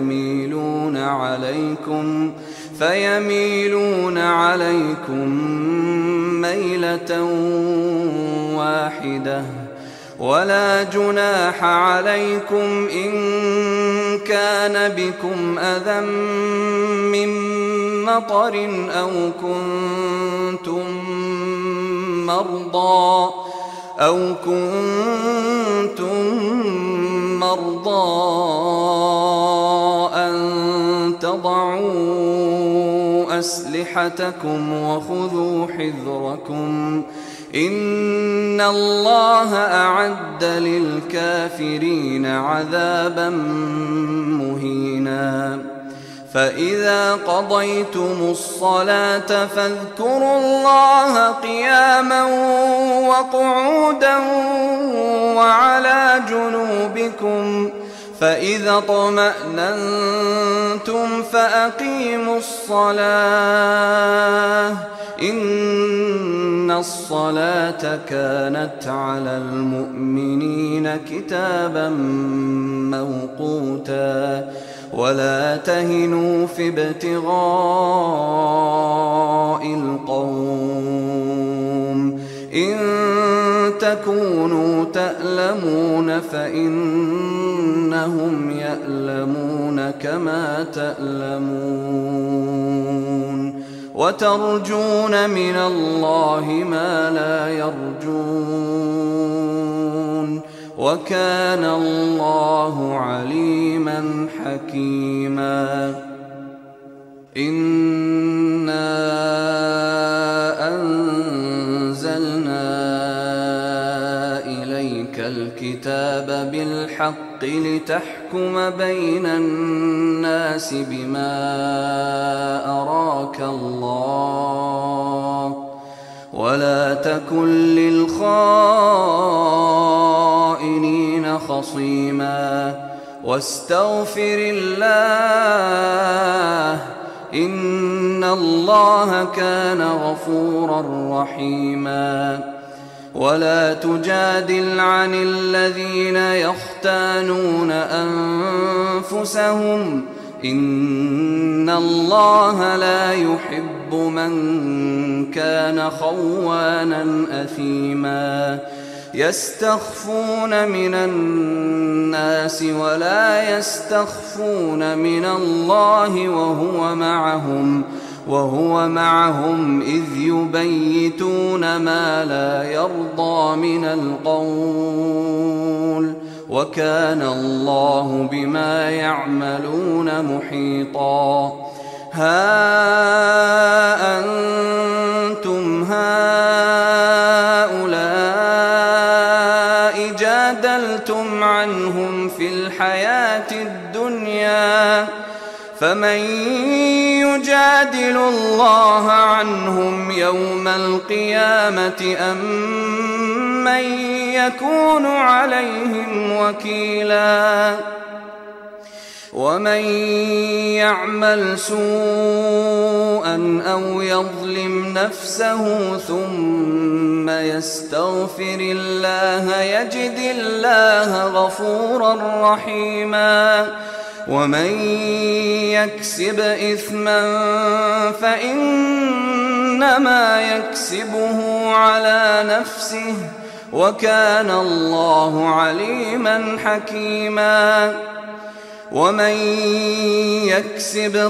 C: فيميلون عليكم ميلة واحدة. ولا جناح عليكم إن كان بكم أذى من مطر أو كنتم مرضى أن تضعوا أسلحتكم وخذوا حذركم إن الله أعد للكافرين عذابا مهينا. فإذا قضيتم الصلاة فاذكروا الله قياما وقعودا وعلى جنوبكم فإذا اطمأننتم فأقيموا الصلاة إن الصلاة كانت على المؤمنين كتابا موقوتا. ولا تهنوا في ابتغاء القوم إن تكونوا تألمون فإنهم يألمون كما تألمون وترجون من الله ما لا يرجون وكان الله عليما حكيما. إنا أنزلنا إليك الكتاب بالحق لتحكم بين الناس بما أراك الله ولا تكن للخائنين خصيما واستغفر الله إن الله كان غفورا رحيما. ولا تجادل عن الذين يختانون أنفسهم إن الله لا يحب من كان خوانا أثيما. يستخفون من الناس ولا يستخفون من الله وهو معهم إذ يبيتون ما لا يرضى من القول وكان الله بما يعملون محيطا. ها أنتم هؤلاء جادلتم عنهم في الحياة الدنيا فمن يجادل الله عنهم يوم القيامة أم من يكون عليهم وكيلا. ومن يعمل سوءا أو يظلم نفسه ثم يستغفر الله يجد الله غفورا رحيما. ومن يكسب إثما فإنما يكسبه على نفسه وكان الله عليما حكيما. ومن يكسب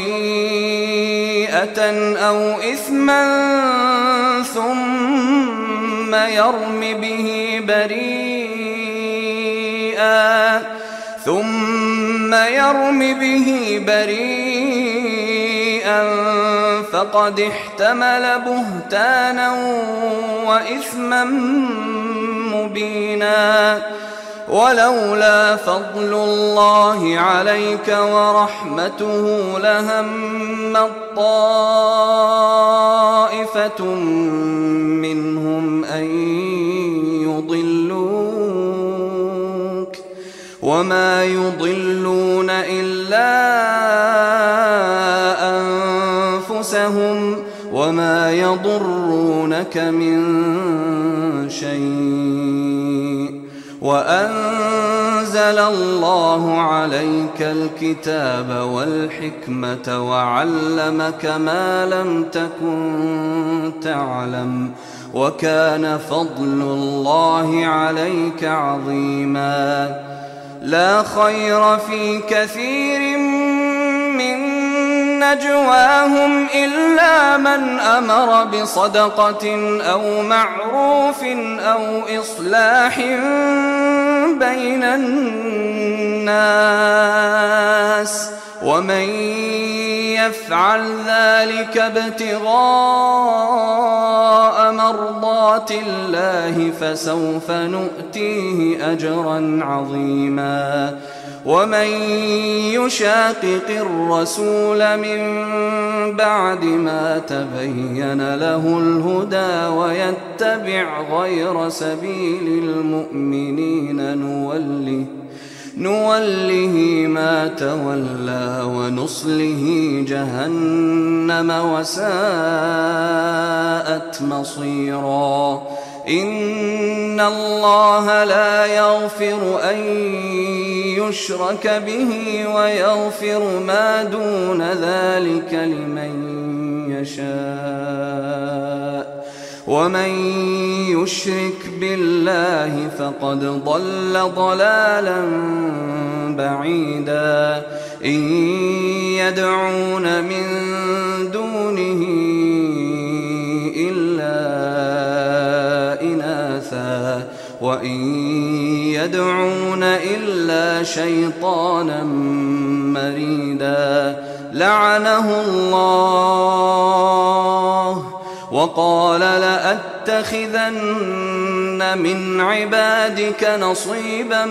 C: خطيئة أو إثما ثم يرم به بريئا فقد احتمل بهتانا وإثما مبينا. ولولا فضل الله عليك ورحمته لهمت طائفة منهم أن يضلوك وما يضلون إلا أنفسهم وما يضرونك من شيء. وأنزل الله عليك الكتاب والحكمة وعلمك ما لم تكن تعلم، وكان فضل الله عليك عظيما. لا خير في كثير من نجواهم إلا من أمر بصدقة أو معروف أو إصلاح بين الناس، ومن يفعل ذلك ابتغاء مرضات الله فسوف نؤتيه أجرا عظيما. ومن يشاقق الرسول من بعد ما تبين له الهدى ويتبع غير سبيل المؤمنين نوله ما تولى ونصله جهنم وساءت مصيرا. إن الله لا يغفر أن يشرك به ويغفر ما دون ذلك لمن يشاء، ومن يشرك بالله فقد ضل ضلالا بعيدا. إن يدعون من دونه إلا إناثا وإن يدعون إلا شيطانا مريدا. لعنه الله وقال لأتخذن من عبادك نصيبا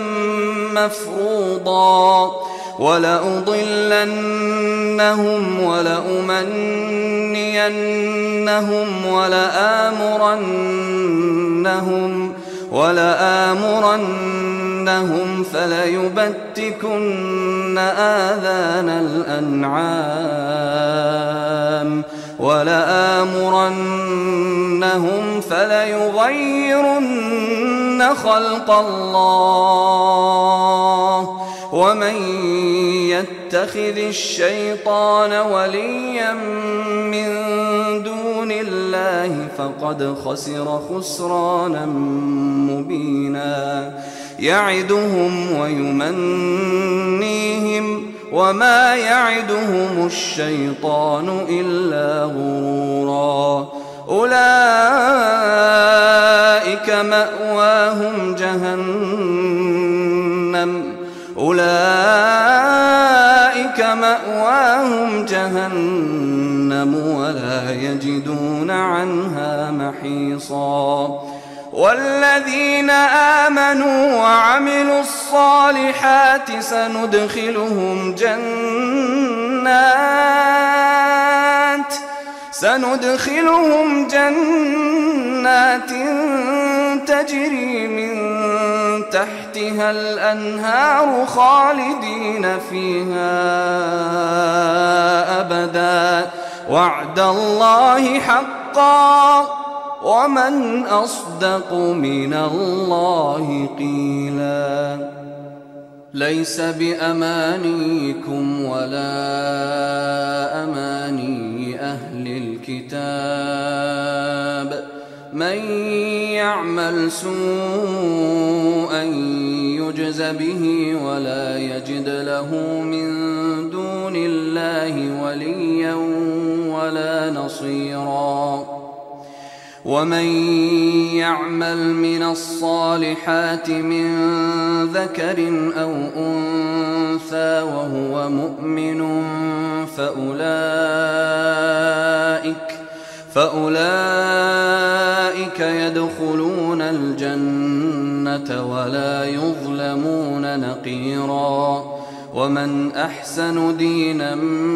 C: مفروضا ولأضلنهم ولأمنينهم ولآمرنهم فليبتكن آذان الأنعام ولآمرنهم فليغيرن خلق الله. ومن يتخذ الشيطان وليا من دون الله فقد خسر خسرانا مبينا. يعدهم ويمنيهم وما يعدهم الشيطان إلا غرورا. أولئك مأواهم جهنم ولا يجدون عنها محيصا. والذين آمنوا وعملوا الصالحات سندخلهم جنات تجري من تحتها الأنهار خالدين فيها أبدا وعد الله حقا ومن أصدق من الله قيلا. ليس بأمانيكم ولا أماني أهل الكتاب من يعمل سوءا يجز به ولا يجد له من دون الله وليا ولا نصيرا. ومن يعمل من الصالحات من ذكر أو أنثى وهو مؤمن فأولئك يدخلون الجنة ولا يظلمون نقيرا. ومن أحسن دينا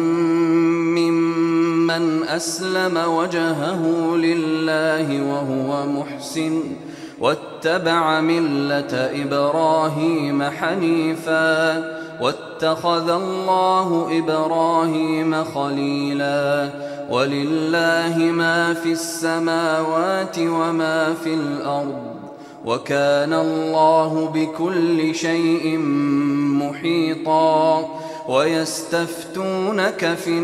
C: ممن أسلم وجهه لله وهو محسن واتبع ملة إبراهيم حنيفا واتخذ الله إبراهيم خليلا ولله ما في السماوات وما في الأرض وكان الله بكل شيء محيطا ويستفتونك في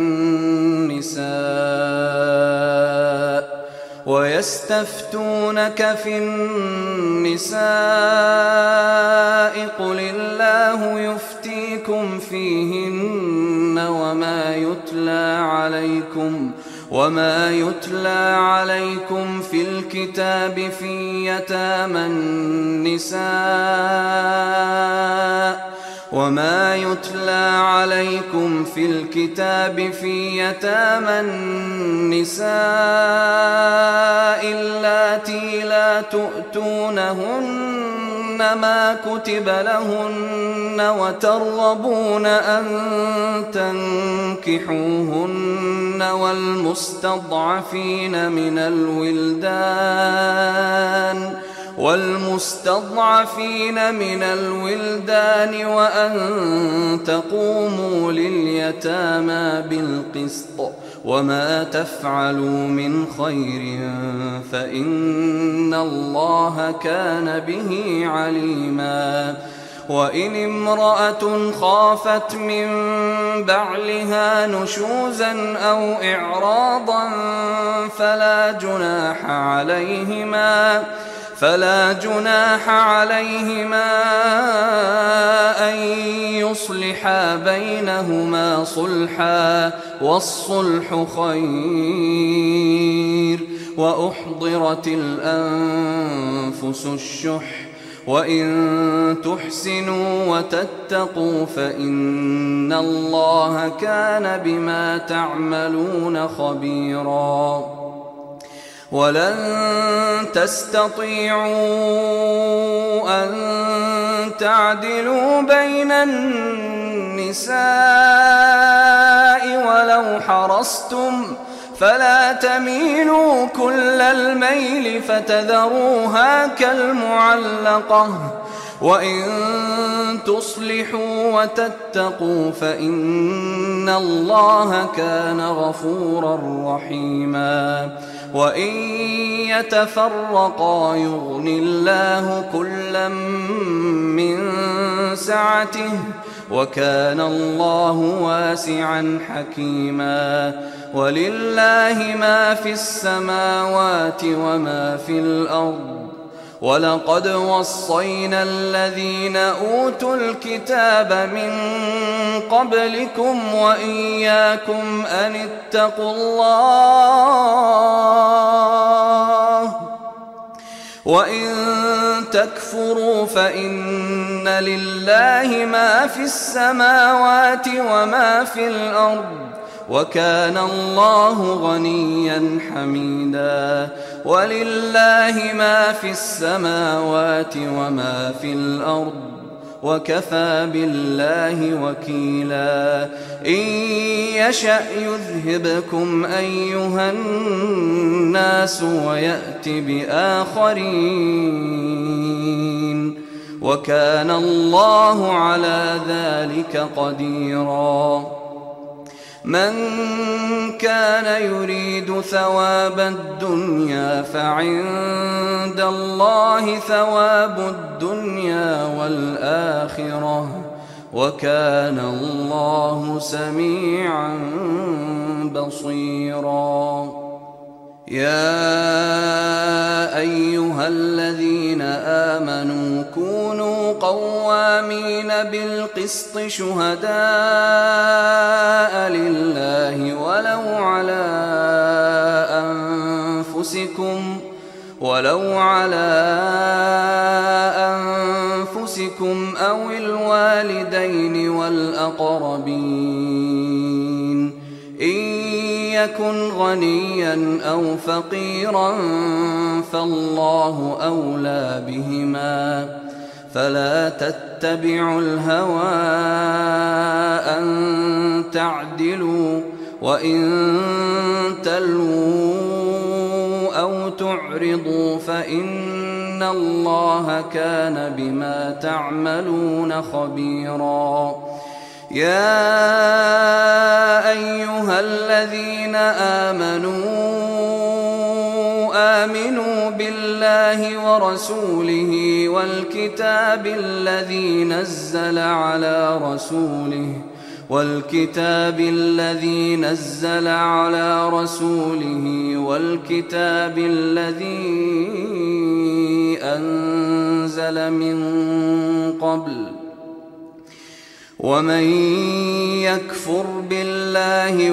C: النساء قل الله يفتيكم فيهن وما يتلى عليكم في الكتاب في يتامى النساء اللاتي لا تؤتونهن ما كتب لهن وترغبون أن تنكحوهن والمستضعفين من الولدان وأن تقوموا لليتامى بالقسط وما تفعلوا من خير فإن الله كان به عليما وإن امرأة خافت من بعلها نشوزا أو إعراضا فلا جناح عليهما أن يصلحا بينهما صلحا والصلح خير وأحضرت الأنفس الشح وإن تحسنوا وتتقوا فإن الله كان بما تعملون خبيرا ولن تستطيعوا أن تعدلوا بين النساء ولو حرصتم فلا تميلوا كل الميل فتذروها كالمعلقة وإن تصلحوا وتتقوا فإن الله كان غفورا رحيما وإن يتفرقا يغن الله كلا من سعته وكان الله واسعا حكيما ولله ما في السماوات وما في الأرض ولقد وصينا الذين أوتوا الكتاب من قبلكم وإياكم أن اتقوا الله وإن تكفروا فإن لله ما في السماوات وما في الأرض وكان الله غنيا حميدا ولله ما في السماوات وما في الأرض وكفى بالله وكيلا إن يشأ يذهبكم أيها الناس ويأت بآخرين وكان الله على ذلك قديرا من كان يريد ثواب الدنيا فعند الله ثواب الدنيا والآخرة وكان الله سميعا بصيرا يا أيها الذين آمنوا كونوا قوامين بالقسط شهداء لله ولو على أنفسكم أو الوالدين والأقربين إن يكن غنيا أو فقيرا فالله أولى بهما فلا تتبعوا الهوى أن تعدلوا وإن تلووا أو تعرضوا فإن الله كان بما تعملون خبيرا. يا أيها الذين آمنوا بالله ورسوله والكتاب الذي نزل على رسوله والكتاب الذي أنزل من قبل، ومن يكفر بالله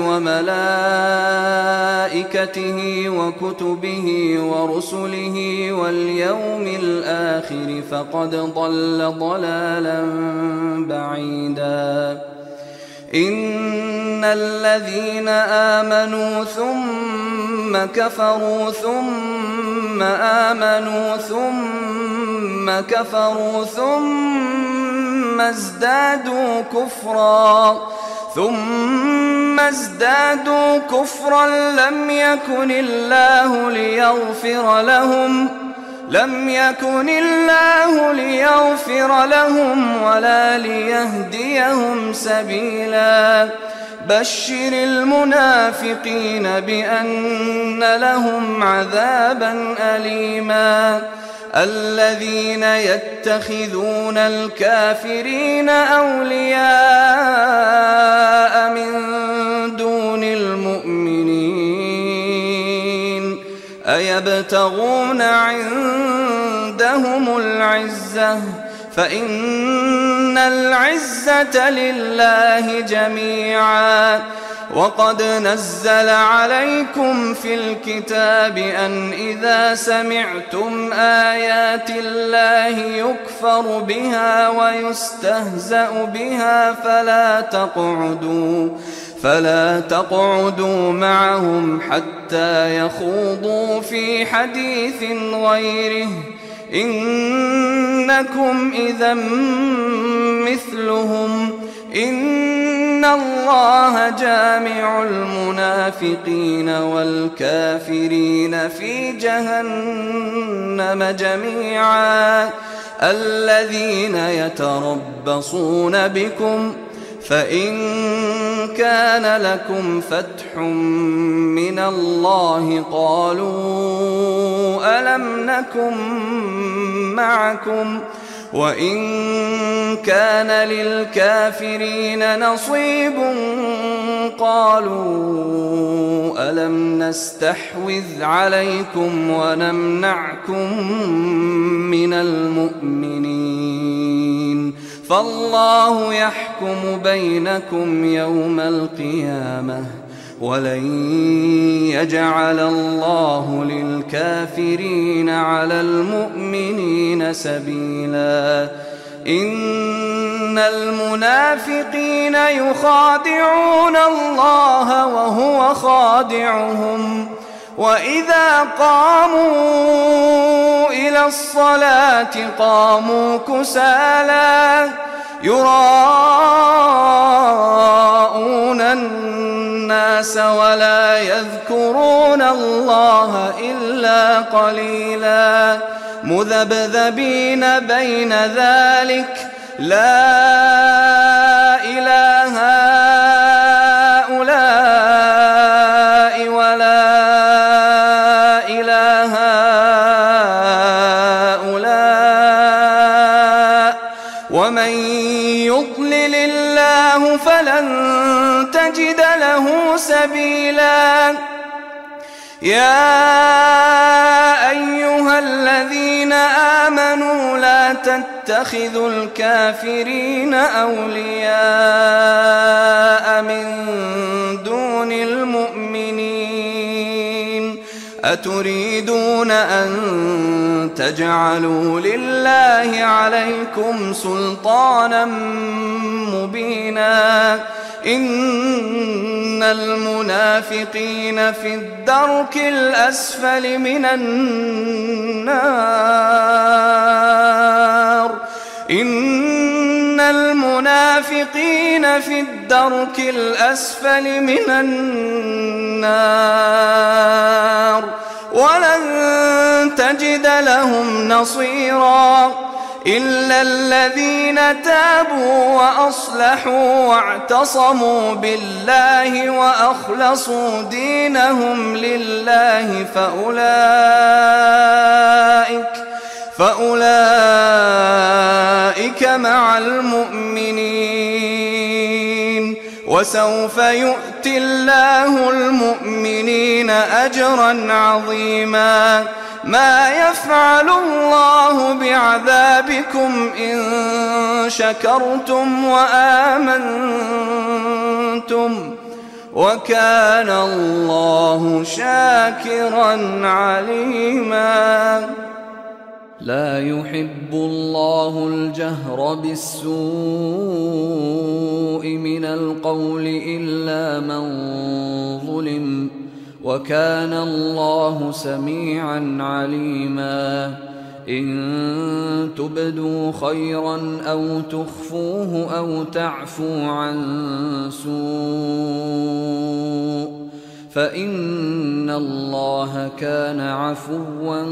C: وملائكته وكتبه ورسله واليوم الآخر فقد ضل ضلالا بعيدا. إن الذين آمنوا ثم كفروا ثم آمنوا ثم كفروا ثم ازدادوا كفرا لم يكن الله ليغفر لهم ولا ليهديهم سبيلا. بشر المنافقين بأن لهم عذابا أليما. الذين يتخذون الكافرين أولياء من دون المؤمنين أيبتغون عندهم العزة فإن العزة لله جميعا. وقد نزل عليكم في الكتاب أن إذا سمعتم آيات الله يكفر بها ويستهزأ بها فلا تقعدوا معهم حتى يخوضوا في حديث غيره إنكم إذا مثلهم. إن الله جامع المنافقين والكافرين في جهنم جميعا. الذين يتربصون بكم فإن كان لكم فتح من الله قالوا ألم نكن معكم وإن كان للكافرين نصيب قالوا ألم نستحوذ عليكم ونمنعكم من المؤمنين فالله يحكم بينكم يوم القيامة ولن يجعل الله للكافرين على المؤمنين سبيلا. إن المنافقين يخادعون الله وهو خادعهم وإذا قاموا إلى الصلاة قاموا كسالى يراءون الناس ولا يذكرون الله إلا قليلا مذبذبين بين ذلك لا إله هؤلاء ولا إله هؤلاء ومن يضلل الله فلن تجد له سبيلا. يا أيها الذين آمنوا لا تتخذوا الكافرين أولياء من دون المؤمنين أتريدون أن تجعلوا لله عليكم سلطانا مبينا. إن المنافقين في الدرك الأسفل من النار إن المنافقين في الدرك الأسفل من النار ولن تجد لهم نصيرا إلا الذين تابوا وأصلحوا واعتصموا بالله وأخلصوا دينهم لله فأولئك مع المؤمنين وسوف يؤتي الله المؤمنين أجرا عظيما ما يفعل الله بعذابكم إن شكرتم وآمنتم وكان الله شاكرا عليما
B: لا يحب الله الجهر بالسوء من القول إلا من ظلم وكان الله سميعا عليما إن تبدوا خيرا أو تخفوه أو تعفو عن سوء فإن الله كان عفوا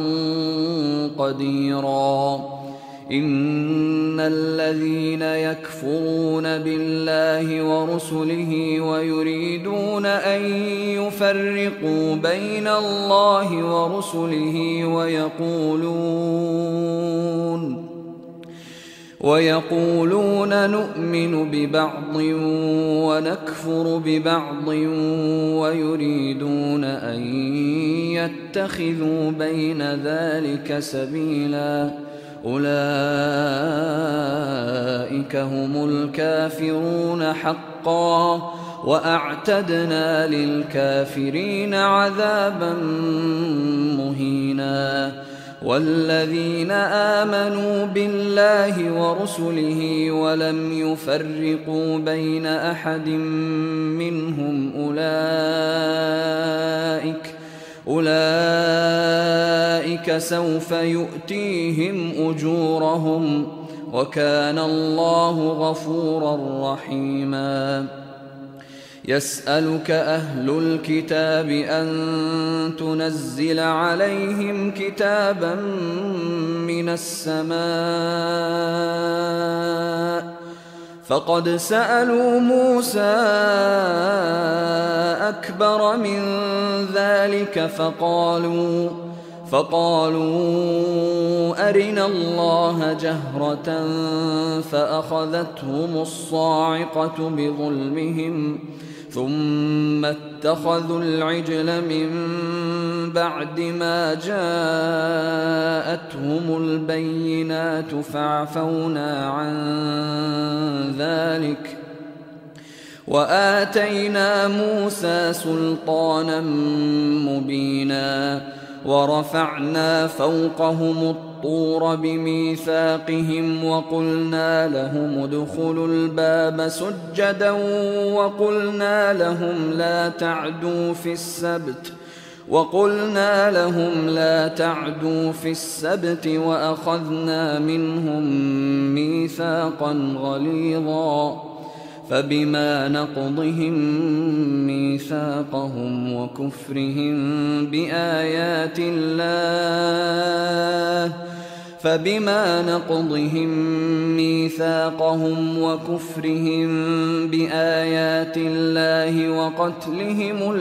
B: قديرا إن الذين يكفرون بالله ورسله ويريدون أن يفرقوا بين الله ورسله ويقولون نؤمن ببعض ونكفر ببعض ويريدون أن يتخذوا بين ذلك سبيلا أولئك هم الكافرون حقا وأعتدنا للكافرين عذابا مهينا والذين آمنوا بالله ورسله ولم يفرقوا بين أحد منهم أولئك سوف يؤتيهم أجورهم وكان الله غفورا رحيما يسألك أهل الكتاب أن تنزل عليهم كتابا من السماء فقد سألوا موسى أكبر من ذلك فقالوا أرنا الله جهرة فأخذتهم الصاعقة بظلمهم ثم اتخذوا العجل من بعد ما جاءتهم البينات فعفونا عن ذلك وآتينا موسى سلطانا مبينا ورفعنا فوقهم الطور بميثاقهم وقلنا لهم ادخلوا الباب سجدا وقلنا لهم لا تعدوا في السبت وأخذنا منهم ميثاقا غليظا فبما نقضهم ميثاقهم وكفرهم بآيات الله وقتلهم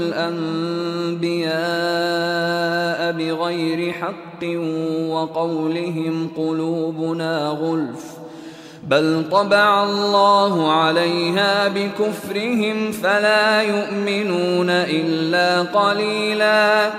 B: الأنبياء بغير حق وقولهم قلوبنا غلف بل طبع الله عليها بكفرهم فلا يؤمنون إلا قليلا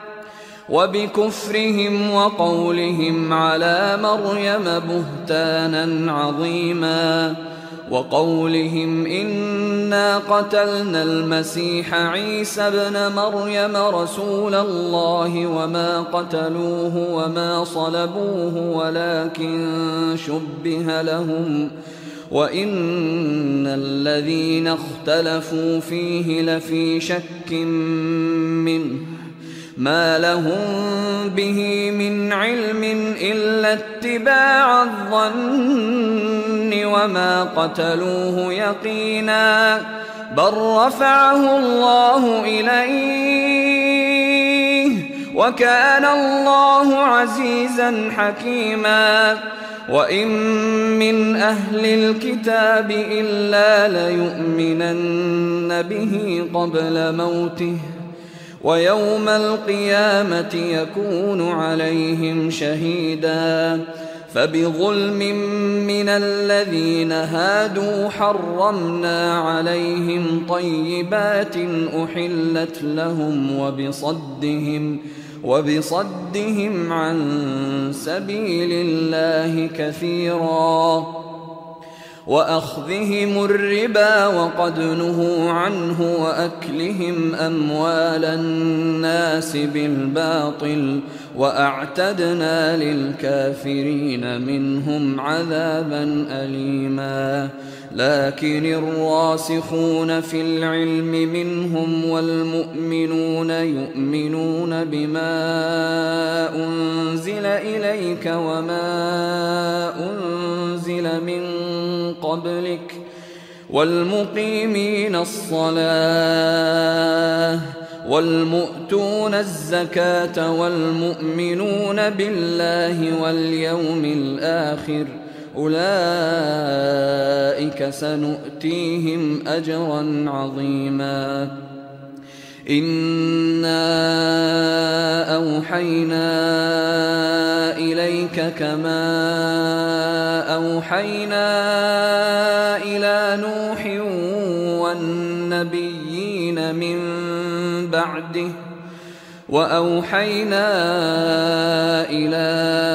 B: وبكفرهم وقولهم على مريم بهتانا عظيما وقولهم إنا قتلنا المسيح عيسى ابن مريم رسول الله وما قتلوه وما صلبوه ولكن شبه لهم وإن الذين اختلفوا فيه لفي شك منه ما لهم به من علم إلا اتباع الظن وما قتلوه يقينا بل رفعه الله إليه
C: وكان الله عزيزا حكيما وإن من أهل الكتاب إلا ليؤمنن به قبل موته ويوم القيامة يكون عليهم شهيدا فبظلم من الذين هادوا حرمنا عليهم طيبات أحلت لهم وبصدهم عن سبيل الله كثيرا وأخذهم الربا وقد نهوا عنه وأكلهم أموال الناس بالباطل وأعتدنا للكافرين منهم عذابا أليما لكن الراسخون في العلم منهم والمؤمنون يؤمنون بما أنزل إليك وما أنزل من قبلك والمقيمين الصلاة والمؤتون الزكاة والمؤمنون بالله واليوم الآخر أولئك سنؤتيهم أجرا عظيما إنا أوحينا إليك كما أوحينا إلى نوح والنبيين من بعده وأوحينا إلى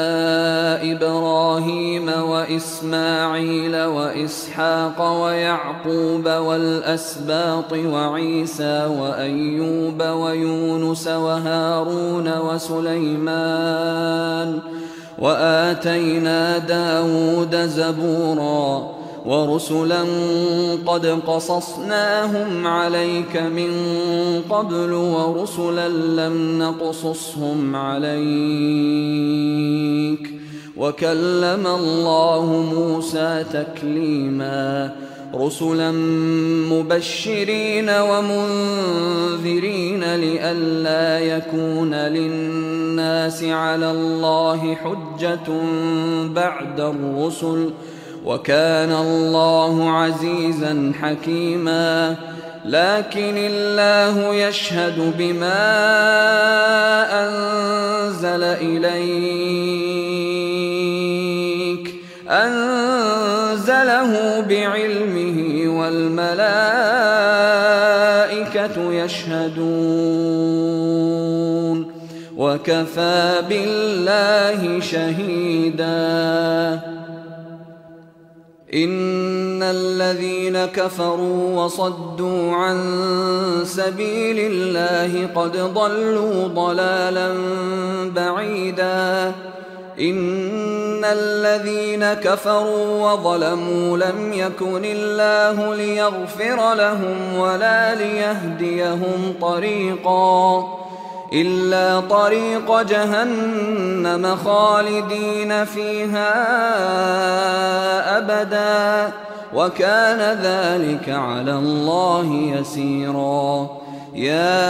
C: إبراهيم وإسماعيل وإسحاق ويعقوب والأسباط وعيسى وأيوب ويونس وهارون وسليمان وآتينا داود زبورا ورسلا قد قصصناهم عليك من قبل ورسلا لم نقصصهم عليك وكلم الله موسى تكليما رسلا مبشرين ومنذرين لئلا يكون للناس على الله حجة بعد الرسل وكان الله عزيزا حكيما لكن الله يشهد بما أنزل إليك أنزله بعلمه والملائكة يشهدون وكفى بالله شهيدا إن الذين كفروا وصدوا عن سبيل الله قد ضلوا ضلالا بعيدا إن الذين كفروا وظلموا لم يكن الله ليغفر لهم ولا ليهديهم طريقا إلا طريق جهنم خالدين فيها أبدا وكان ذلك على الله يسيرا يا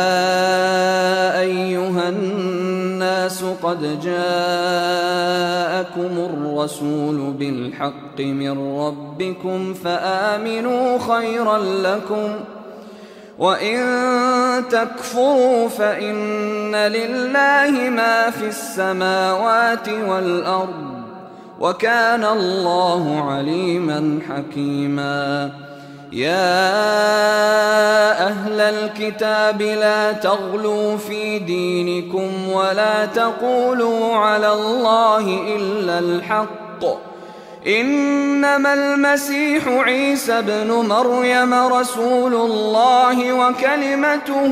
C: أيها الناس قد جاءكم الرسول بالحق من ربكم فآمنوا خيرا لكم وإن تكفروا فإن لله ما في السماوات والأرض وكان الله عليما حكيما يا أهل الكتاب لا تغلوا في دينكم ولا تقولوا على الله إلا الحق إنما المسيح عيسى ابن مريم رسول الله وكلمته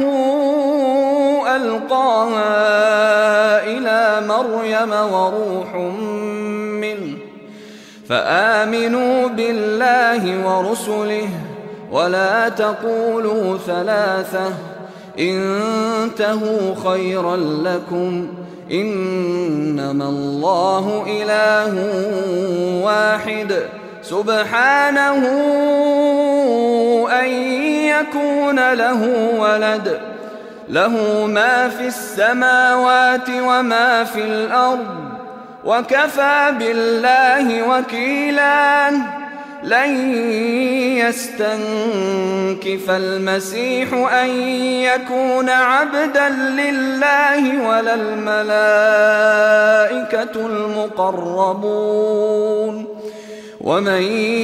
C: ألقاها إلى مريم وروح منه فآمنوا بالله ورسله ولا تقولوا ثلاثة انتهوا خيرا لكم إنما الله إله واحد سبحانه أن يكون له ولد له ما في السماوات وما في الأرض وكفى بالله وكيلا لن يستنكف المسيح أن يكون عبدا لله ولا الملائكة المقربون ومن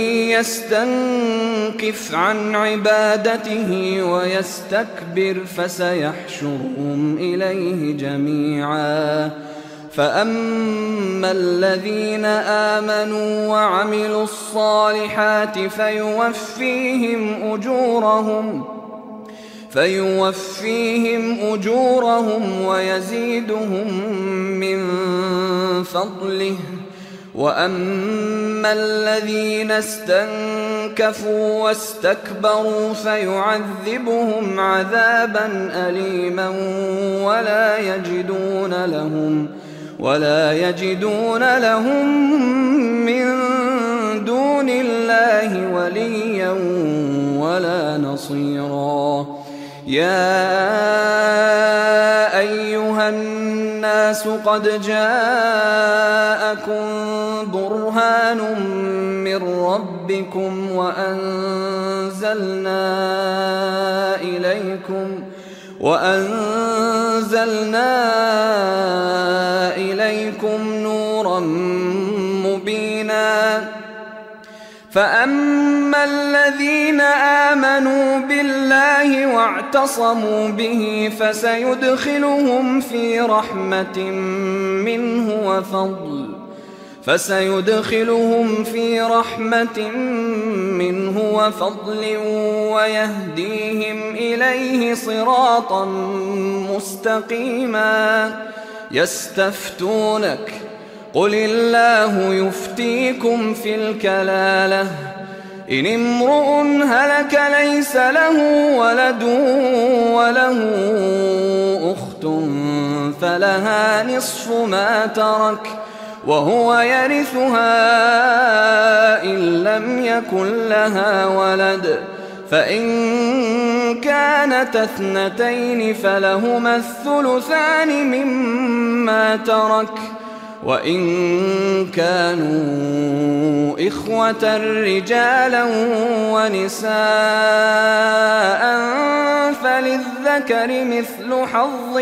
C: يستنكف عن عبادته ويستكبر فسيحشرهم إليه جميعا فأما الذين آمنوا وعملوا الصالحات فيوفيهم أجورهم ويزيدهم من فضله وأما الذين استنكفوا واستكبروا فيعذبهم عذابا أليما ولا يجدون لهم من دون الله وليا ولا نصيرا يا أيها الناس قد جاءكم برهان من ربكم وأنزلنا إليكم نورا مبينا فأما الذين آمنوا بالله واعتصموا به فسيدخلهم في رحمة منه وفضل ويهديهم إليه صراطا مستقيما يستفتونك قل الله يفتيكم في الكلالة إن امرؤ هلك ليس له ولد وله أخت فلها نصف ما ترك وهو يرثها إن لم يكن لها ولد فإن كانت اثنتين فلهما الثلثان مما ترك وإن كانوا إخوة رجالا ونساء فللذكر مثل حظ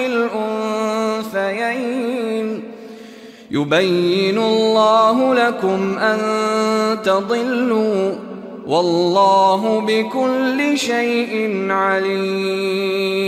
C: الأنثيين يبين الله لكم أن تضلوا والله بكل شيء عليم